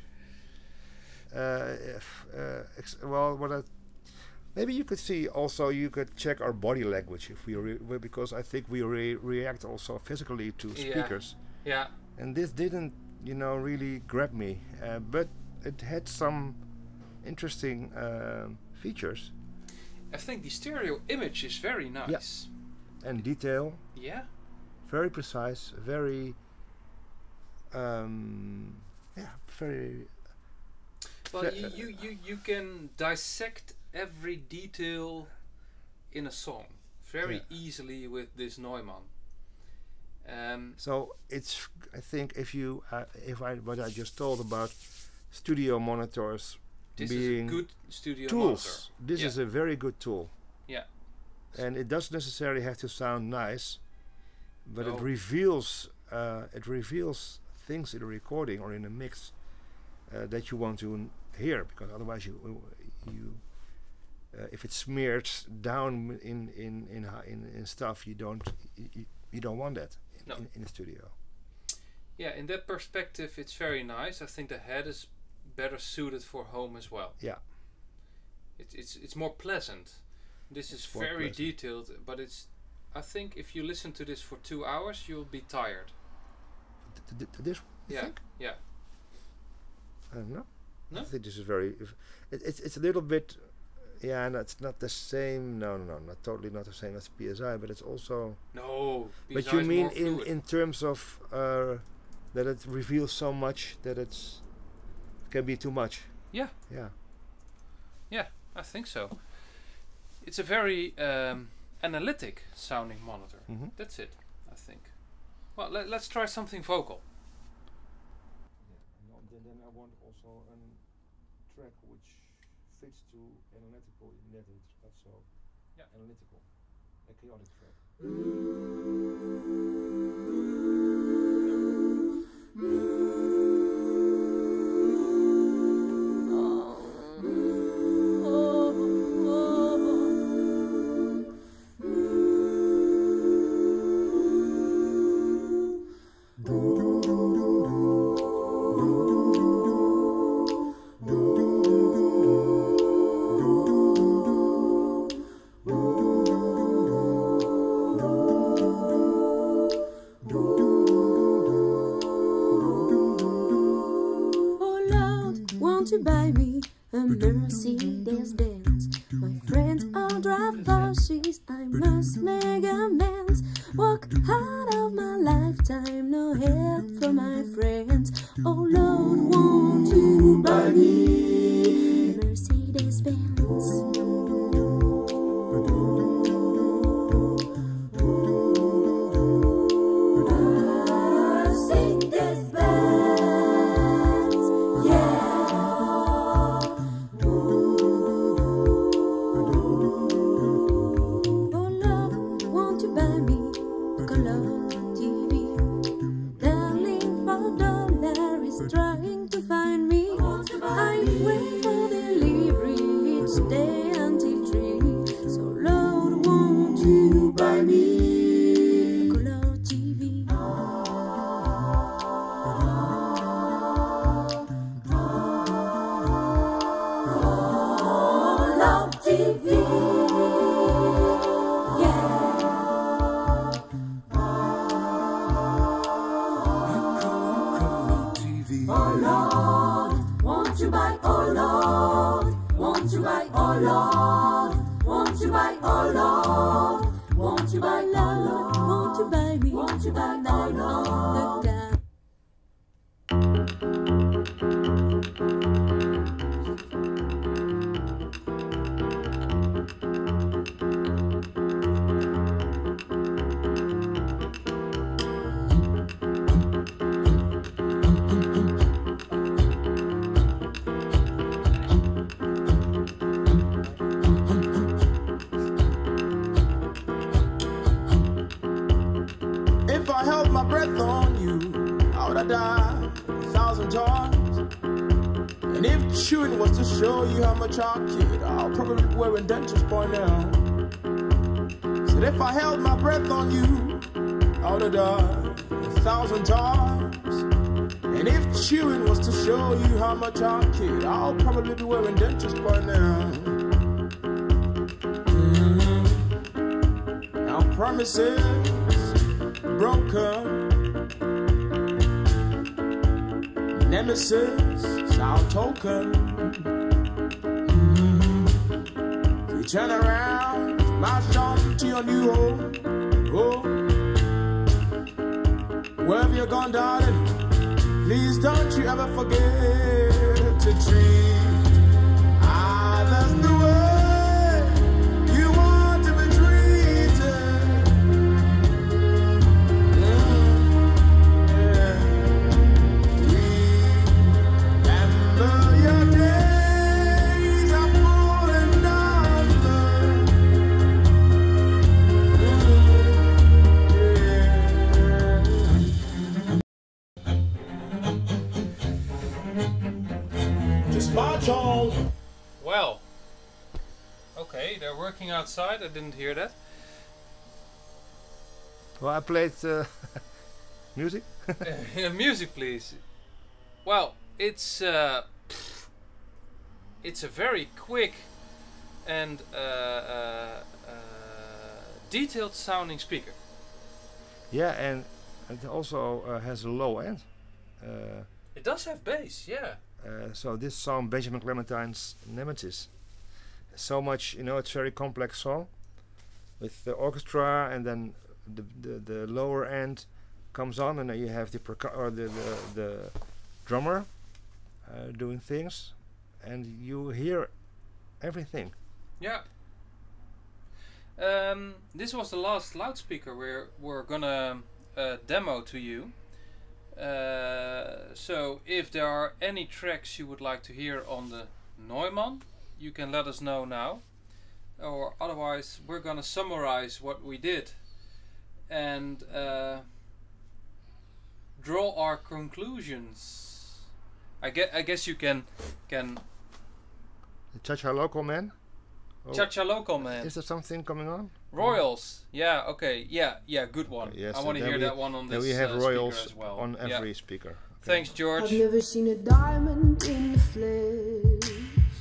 Uh, if, uh, ex well, what I... Maybe you could see also, you could check our body language if we re well, because I think we re react also physically to Yeah. speakers. Yeah. And this didn't, you know, really grab me. Uh, but it had some interesting uh, features. I think the stereo image is very nice. And detail. Yeah. Very precise. Very... Um, yeah, very... Well, Ve- you, you, you, you can dissect every detail in a song very Yeah. easily with this Neumann. Um, So it's, I think, if you, uh, if I, what I just told about studio monitors this being is a good studio tools, monitor. this Yeah. is a very good tool. Yeah. And it doesn't necessarily have to sound nice, but No. it reveals, uh, it reveals things in a recording or in a mix uh, that you want to n- hear, because otherwise you, you, uh, if it's smeared down in in in hi- in, in stuff, you don't you, you don't want that in, No. in, in a studio. Yeah, in that perspective, it's very nice. I think the head is better suited for home as well. Yeah. It, it's it's more pleasant. This It's is more very pleasant. detailed, but it's. I think if you listen to this for two hours, you'll be tired. Th- th- th- this you Yeah, think? yeah. I don't know. No? I think this is very. If it, it's it's a little bit. Yeah, and it's not the same. No, no, no, not totally not the same as P S I, but it's also. No. P S But I you is mean more in fluid. in terms of uh, that it reveals so much that it's can be too much. Yeah. Yeah. Yeah, I think so. It's a very um, analytic sounding monitor. Mm-hmm. That's it, I think. Well, let, let's try something vocal. Yeah, and then I want also a track which fits to analytical, net it's not so Yeah. analytical, a chaotic track. Oh Lord, won't you buy me a Mercedes Benz? My friends all drive Porsches, I must make amends. Work hard of my lifetime, no help from my friends. Oh Lord, won't you buy me a Mercedes Benz? Mercedes Benz, yeah. Oh Lord, won't you buy me a color T V? Darling, for dollar is trying to find me. I wait for delivery each day until three. So Lord, won't you buy me a color T V? Color T V, yeah. Oh Lord, won't you buy? Oh Lord, won't you buy? Oh Lord, won't you buy? Oh Lord, won't you buy? Lord, won't you buy me? Won't you buy? Oh Lord, the God. If I held my breath on you, I would have died a thousand times. And if chewing was to show you how much I kid, I'll probably be wearing dentures by now. Said if I held my breath on you, I would have died a thousand times. And if chewing was to show you how much I kid, I'll probably be wearing dentures by now. Mm-hmm. Now promises broken, nemesis, our token. Mm-hmm. So you turn around, march on to your new home. Oh, wherever you're gone, darling, please don't you ever forget to treat others the way you want to be treated. Mm. all. Well, okay, they're working outside. I didn't hear that. Well, I played uh, music. uh, music, please. Well, it's uh, it's a very quick and uh, uh, uh, detailed sounding speaker. Yeah, and it also uh, has a low end. Uh, It does have bass, yeah. uh, so this song, Benjamin Clementine's Nemesis, so much, you know, it's a very complex song with the orchestra, and then the the, the lower end comes on, and then you have the percu- or the the, the drummer uh, doing things, and you hear everything. Yeah. Um, this was the last loudspeaker we're we're gonna uh, demo to you. Uh, so if there are any tracks you would like to hear on the Neumann, you can let us know now. Or otherwise, we're gonna summarize what we did and uh, draw our conclusions. I guess I guess you can can. The Cha-Cha Local Man. Oh, Cha-Cha Local Man. Is there something coming on? Royals. Yeah. Okay. Yeah. Yeah. Good one. Okay, yes, I so want to then hear we- that one on Then this. we have uh, speaker Royals as well. on Yeah. every speaker. Okay. Thanks, George. I've never seen a diamond in the flesh.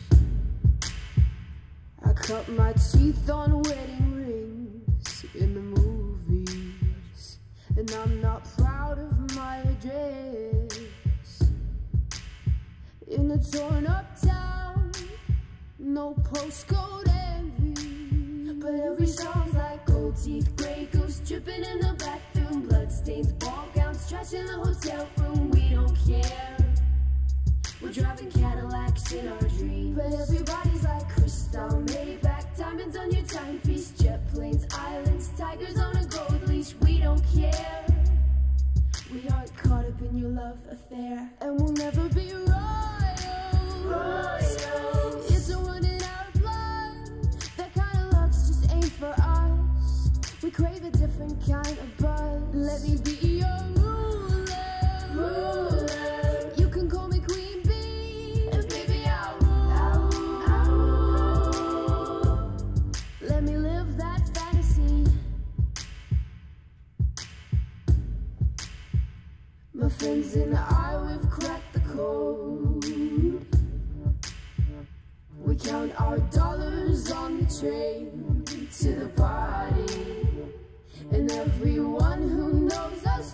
I cut my teeth on wedding rings in the movies, and I'm not proud of my address. In a torn up town, no postcode envy, but every song's like gold teeth, grey goose dripping in the bathroom, bloodstains, ball gowns, trash in the hotel room. We don't care. We're driving Cadillacs in our dreams, but everybody's like crystal, Maybach, diamonds on your timepiece, jet planes, islands, tigers on a gold leash. We don't care. We aren't caught up in your love affair, and we'll never be royal. Royal. It's a one in our blood. That kind of luck's just ain't for us. We crave a different kind of buzz. Let me be your ruler. Ruler. You can call me Queen Bee, and baby I'll rule. I'll rule. Let me live that fantasy. My friends and I, we've cracked the code. We count our dollars on the train to the party, and everyone who knows us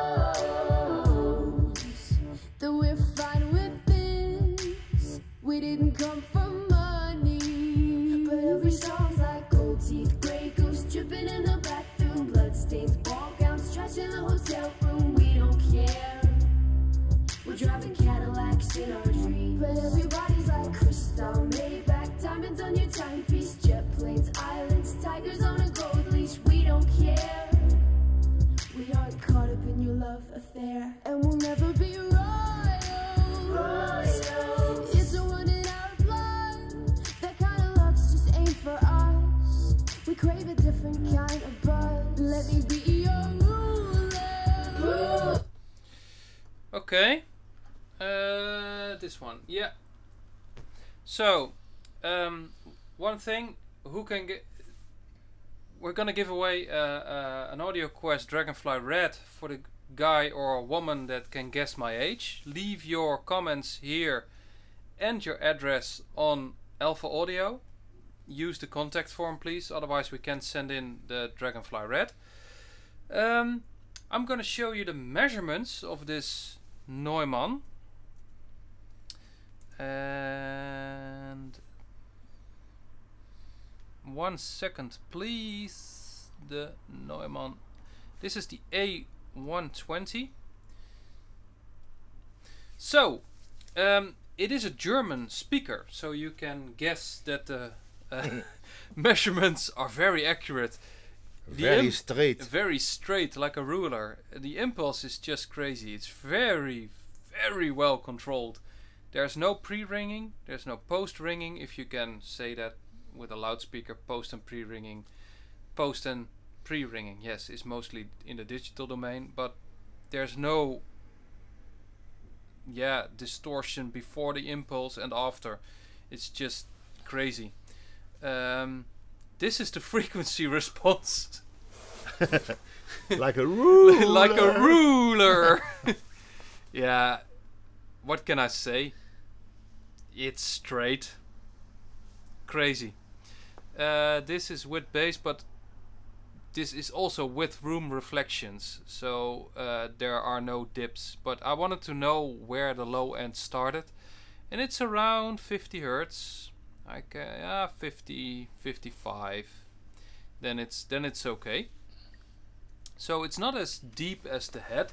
knows that we're fine with this. We didn't come for money, but every song's like gold teeth, grey goose dripping in the bathroom, bloodstains, ball gowns, trash in the hotel room. We don't care. We're driving Cadillacs in our dreams, but everybody's like crystal, Maybach, diamonds on your timepiece, jet planes, islands, tigers on a gold leash. We don't care. We aren't caught up in your love affair, and we'll never be royal. Royal. It's a one in our blood. That kind of luck's just ain't for us. We crave a different kind of buzz. Let me be your ruler. Okay. Uh, this one. Yeah. So, um, one thing. Who can get? We're gonna give away uh, uh, an Audio Quest Dragonfly Red for the guy or woman that can guess my age. Leave your comments here and your address on Alpha Audio. Use the contact form, please. Otherwise, we can't send in the Dragonfly Red. Um, I'm gonna show you the measurements of this Neumann. And one second, please. The Neumann. This is the A one twenty. So, um, it is a German speaker, so you can guess that the uh, measurements are very accurate. The Very im- straight. Very straight, like a ruler. The impulse is just crazy. It's very, very well controlled. There's no pre-ringing, there's no post-ringing, if you can say that with a loudspeaker. Post and pre-ringing. Post and pre-ringing, yes, is mostly in the digital domain, but there's no yeah, distortion before the impulse and after. It's just crazy. Um, this is the frequency response. Like a ruler. Like a ruler. Yeah, what can I say? It's straight. Crazy. Uh, this is with bass, but this is also with room reflections, so uh, there are no dips. But I wanted to know where the low end started, and it's around fifty hertz, like uh, yeah, fifty, fifty-five. Then it's then it's okay. So it's not as deep as the head.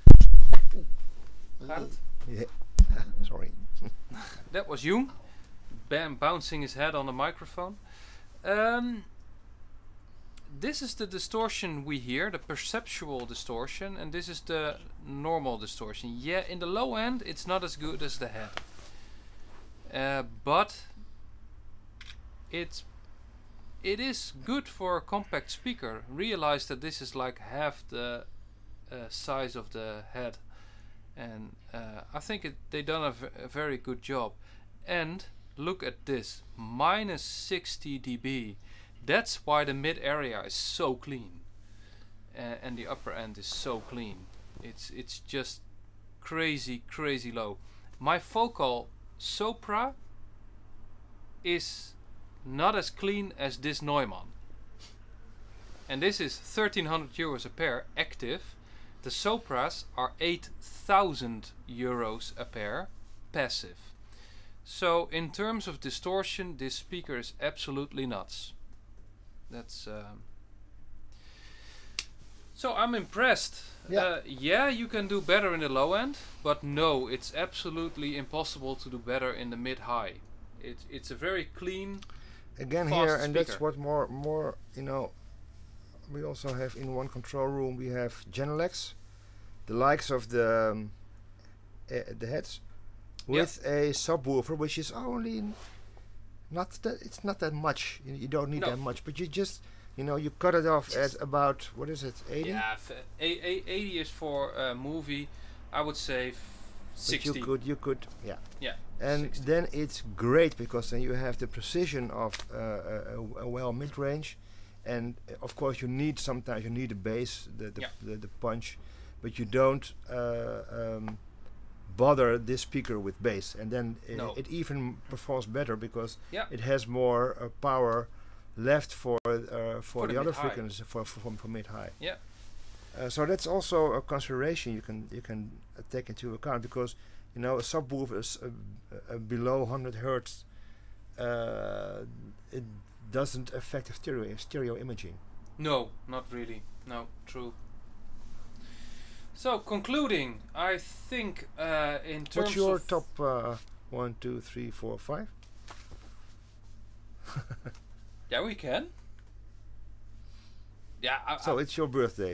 Gaat het? Yeah. Sorry. That was Jung, bam, bouncing his head on the microphone. Um, this is the distortion we hear, the perceptual distortion, and this is the normal distortion. Yeah, in the low end it's not as good as the head, uh, but it's it is good for a compact speaker. Realize that this is like half the uh, size of the head, and uh, I think it, they done a, v a very good job. And look at this, minus sixty D B. That's why the mid area is so clean, uh, and the upper end is so clean. It's it's just crazy, crazy low. My vocal sopra is not as clean as this Neumann, and this is thirteen hundred euros a pair active. The sopras are eight thousand euros a pair passive. So in terms of distortion, this speaker is absolutely nuts. That's um, so I'm impressed. Yeah. Uh, yeah, you can do better in the low end, but no, it's absolutely impossible to do better in the mid-high. It's it's a very clean. Again fast here, and that's speaker. what more more you know. We also have in one control room we have Genelecs, the likes of the um, uh, the heads, with a subwoofer, which is only not that it's not that much. You, you don't need No. that much, but you just you know you cut it off at about what is it, eighty? Yeah, f a a eighty is for a movie. I would say f But sixty. you could you could yeah. Yeah. And sixty. then it's great because then you have the precision of uh, a, a well mid-range, and uh, of course you need sometimes you need the bass, the the, Yeah. the, the punch, but you don't uh, um, bother this speaker with bass, and then i No. it even performs better because Yeah. it has more uh, power left for uh, for, For the the other mid-high. frequencies for for, for, for mid-high. Yeah. Uh, so that's also a consideration you can you can uh, take into account, because you know a subwoofer is uh, uh, below one hundred hertz. Uh, it doesn't affect the stereo stereo imaging. No, not really. No, true. So concluding, I think uh, in terms What's your of top uh, one, two, three, four, five? yeah, we can. Yeah. I, So I, it's your birthday.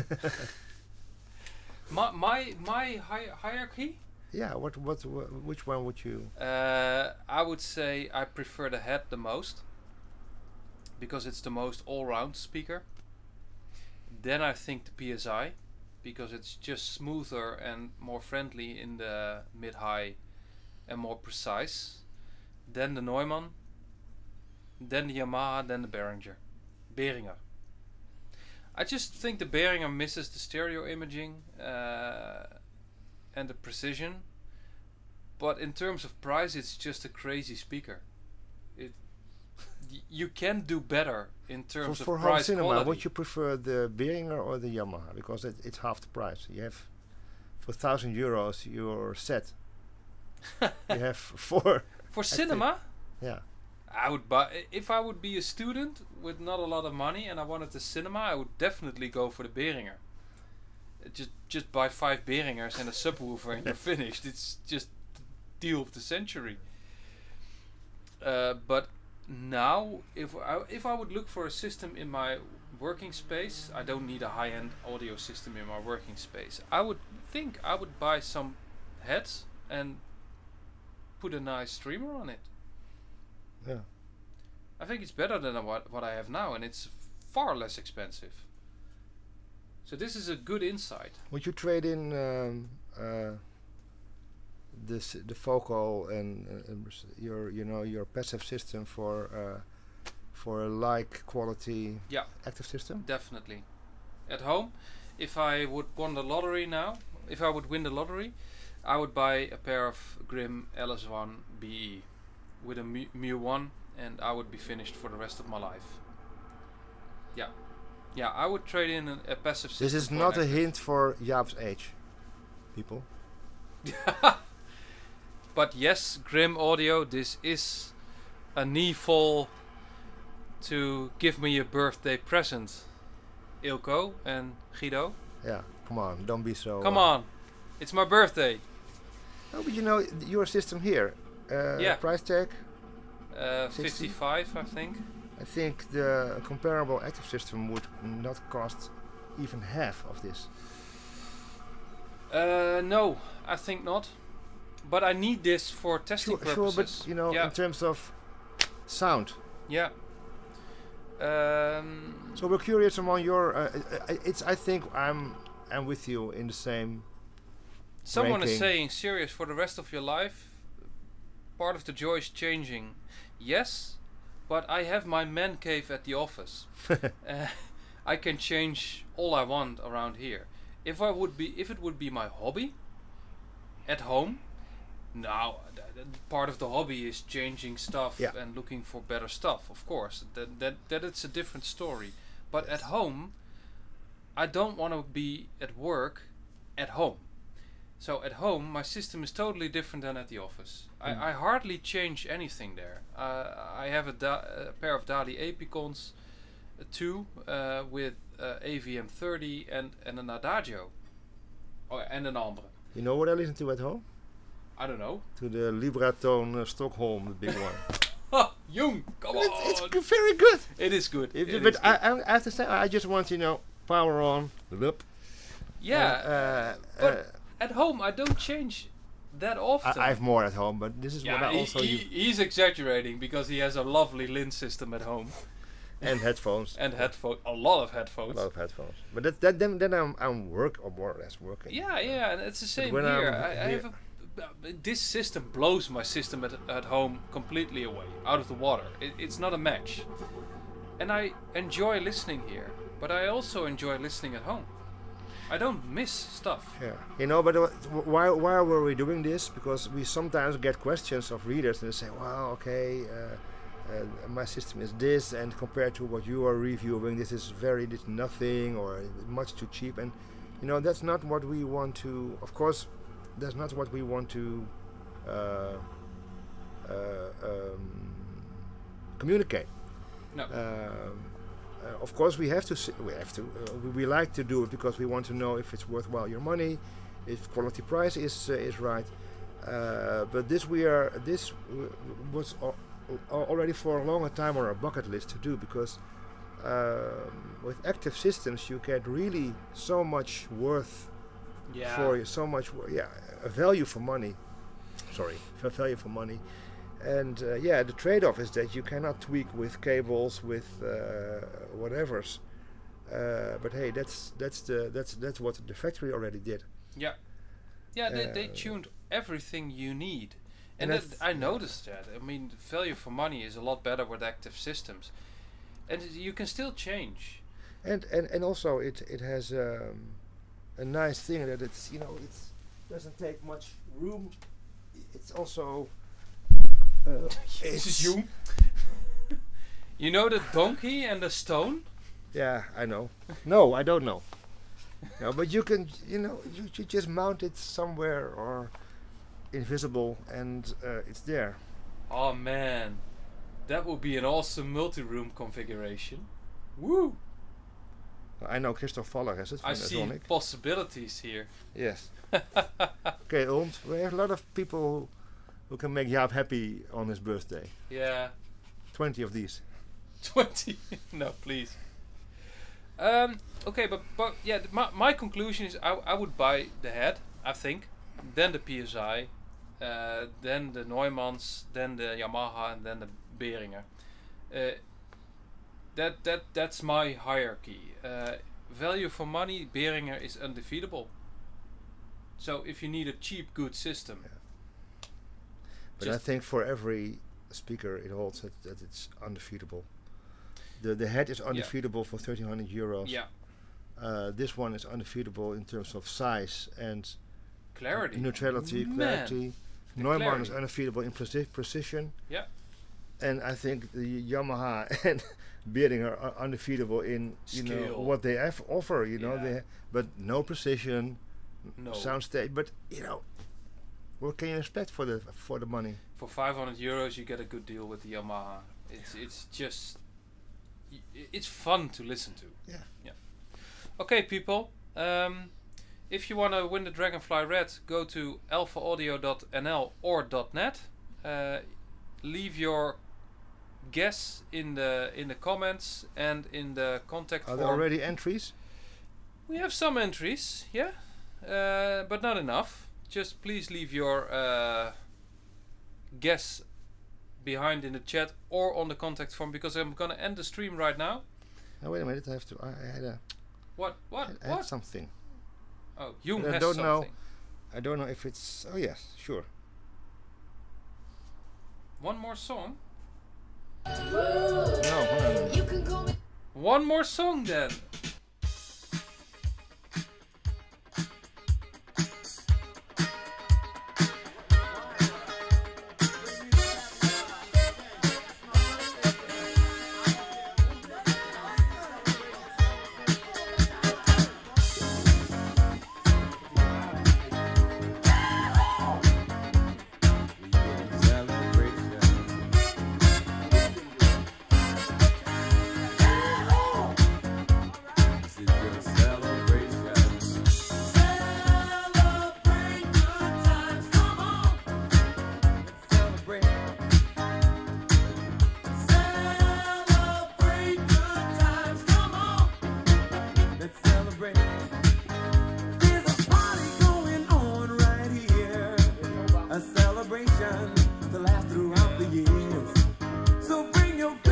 my my my hi hierarchy. Yeah. What what wh which one would you? Uh, I would say I prefer the head the most, because it's the most all-round speaker. Then I think the P S I, because it's just smoother and more friendly in the mid-high and more precise. Then the Neumann, then the Yamaha, then the Behringer. Behringer. I just think the Behringer misses the stereo imaging uh, and the precision, but in terms of price, it's just a crazy speaker. It y you can do better in For, terms for of home price cinema, quality. would you prefer the Behringer or the Yamaha? Because it, it's half the price. You have for thousand euros your set. You have four. For think- cinema, Yeah. I would buy. If I would be a student with not a lot of money and I wanted the cinema, I would definitely go for the Behringer. Uh, Just just buy five Behringers and a subwoofer and you're finished. It's just the deal of the century. Uh, but now, if I if I would look for a system in my working space, I don't need a high-end audio system in my working space. I would think I would buy some heads and put a nice streamer on it. Yeah. I think it's better than what what I have now, and it's far less expensive. So this is a good insight. Would you trade in um, uh, this the vocal and uh, um, s- your you know your passive system for uh, for a like quality Yeah. active system. Definitely. At home, if I would win the lottery now, if I would win the lottery, I would buy a pair of Grimm L S one B E with a mu mu one, and I would be finished for the rest of my life. Yeah. Yeah, I would trade in a, a passive system. This is for not an a active. hint for Jaap's age, people. But yes, Grimm Audio, this is a knee fall to give me a birthday present. Ilko and Guido. Yeah, come on, don't be so. Come uh, on. It's my birthday. No, but you know th- your system here. Uh, Yeah. Price tag. Uh, sixty? fifty-five, I think. I think the comparable active system would not cost even half of this. Uh, no, I think not. But I need this for testing Sure, sure, purposes. but you know, yeah, in terms of sound. yeah. Um, So we're curious among your. Uh, uh, uh, it's. I think I'm. I'm with you in the same. someone is ranking. saying, serious for the rest of your life. Part of the joy is changing. Yes, but I have my man cave at the office. uh, I can change all I want around here. If I would be, if it would be my hobby, at home, now th- th- part of the hobby is changing stuff Yeah. and looking for better stuff. Of course, that that that it's a different story. But at home, I don't want to be at work, at home. So at home, my system is totally different than at the office. Mm. I, I hardly change anything there. Uh, I have a, da- a pair of Dali Epicons, uh, two uh, with uh, A V M thirty and, and an Adagio. Oh, and an Ambre. You know what I listen to at home? I don't know. To the Libratone uh, Stockholm, the big one. Ha! Jung! Come on! It's, it's g- very good. It is good. If- it but is I, good. I have to say, I just want you know, power on. Loop. Yeah. Uh, uh, but uh, at home, I don't change that often. I, I have more at home, but this is what yeah, I he, also he, use. he's exaggerating because he has a lovely Lin system at home And headphones. and headphones, a lot of A headphones. lot of headphones. But that, that then then I'm I'm work or more or less working. Yeah, yeah, and it's the same when here. I'm I, I here- have a, b- this system blows my system at, at home completely away, out of the water. It, it's not a match, and I enjoy listening here, but I also enjoy listening at home. I don't miss stuff. Yeah, you know, but uh, w- why why were we doing this? Because we sometimes get questions of readers and they say, "Well, okay, uh, uh, my system is this, and compared to what you are reviewing, this is very this nothing or much too cheap." And you know, that's not what we want to. Of course, that's not what we want to uh, uh, um, communicate. No. Um, uh, of course, we have to. S- we have to. Uh, we, we like to do it because we want to know if it's worthwhile your money, if quality price is uh, is right. Uh, but this we are. This w- w- was al- al- already for a longer time on our bucket list to do because um, with active systems you get really so much worth Yeah. for you, so much. wo- Yeah, a value for money. Sorry, a value for money. And uh, yeah, the trade-off is that you cannot tweak with cables, with uh, whatever's. Uh, but hey, that's that's the that's that's what the factory already did. Yeah. Yeah, they, they Uh, tuned everything you need. and And, that's- that, I noticed that. I mean, value for money is a lot better with active systems. And you can still change. And and and also it it has um, a nice thing that it's you know it's doesn't take much room. It's also. Uh, it's you. You know the donkey and the stone? Yeah, I know. No, I don't know. No, but you can, you know, you, you just mount it somewhere or invisible, and uh, it's there. Oh man, that would be an awesome multi-room configuration. Woo! I know Christoph Faller has it. I from see Sonic. possibilities here. Yes. Okay, Ulm. We have a lot of people who can make Jaap happy on his birthday. Yeah, Twenty of these. twenty. No, please. Um, okay, but but yeah, th- my my conclusion is I I would buy the head, I think, then the P S I, uh, then the Neumanns, then the Yamaha, and then the Behringer. Uh, that that that's my hierarchy. Uh, value for money, Behringer is undefeatable. So if you need a cheap, good system, But Just I think for every speaker it holds that, that it's undefeatable. The the head is undefeatable yeah. for thirteen hundred euros. Yeah. Uh, this one is undefeatable in terms of size and clarity, neutrality, Man. clarity. The Neumann clarity. is undefeatable in preci precision. Yeah. And I think the Yamaha and Behringer are undefeatable in you Skill. know what they have offer. You know, Yeah. they but no precision, No. sound state. But you know, what can you expect for the for the money? For five hundred euros, you get a good deal with the Yamaha. It's it's just y it's fun to listen to. Yeah. Yeah. Okay, people. Um, if you want to win the Dragonfly Red, go to alpha audio dot n l or .net. Uh, leave your guess in the in the comments and in the contact Are form. there already entries? We have some entries, yeah, uh, but not enough. Just please leave your uh, guess behind in the chat or on the contact form, because I'm gonna end the stream right now. Oh, wait a minute, I have to. I, I had a. What? What? I, I what? had something. Oh, Jung I has don't something. know. I don't know if it's. Oh yes, sure. One more song. No, hold on. You can go One more song then. To last throughout the years. So bring your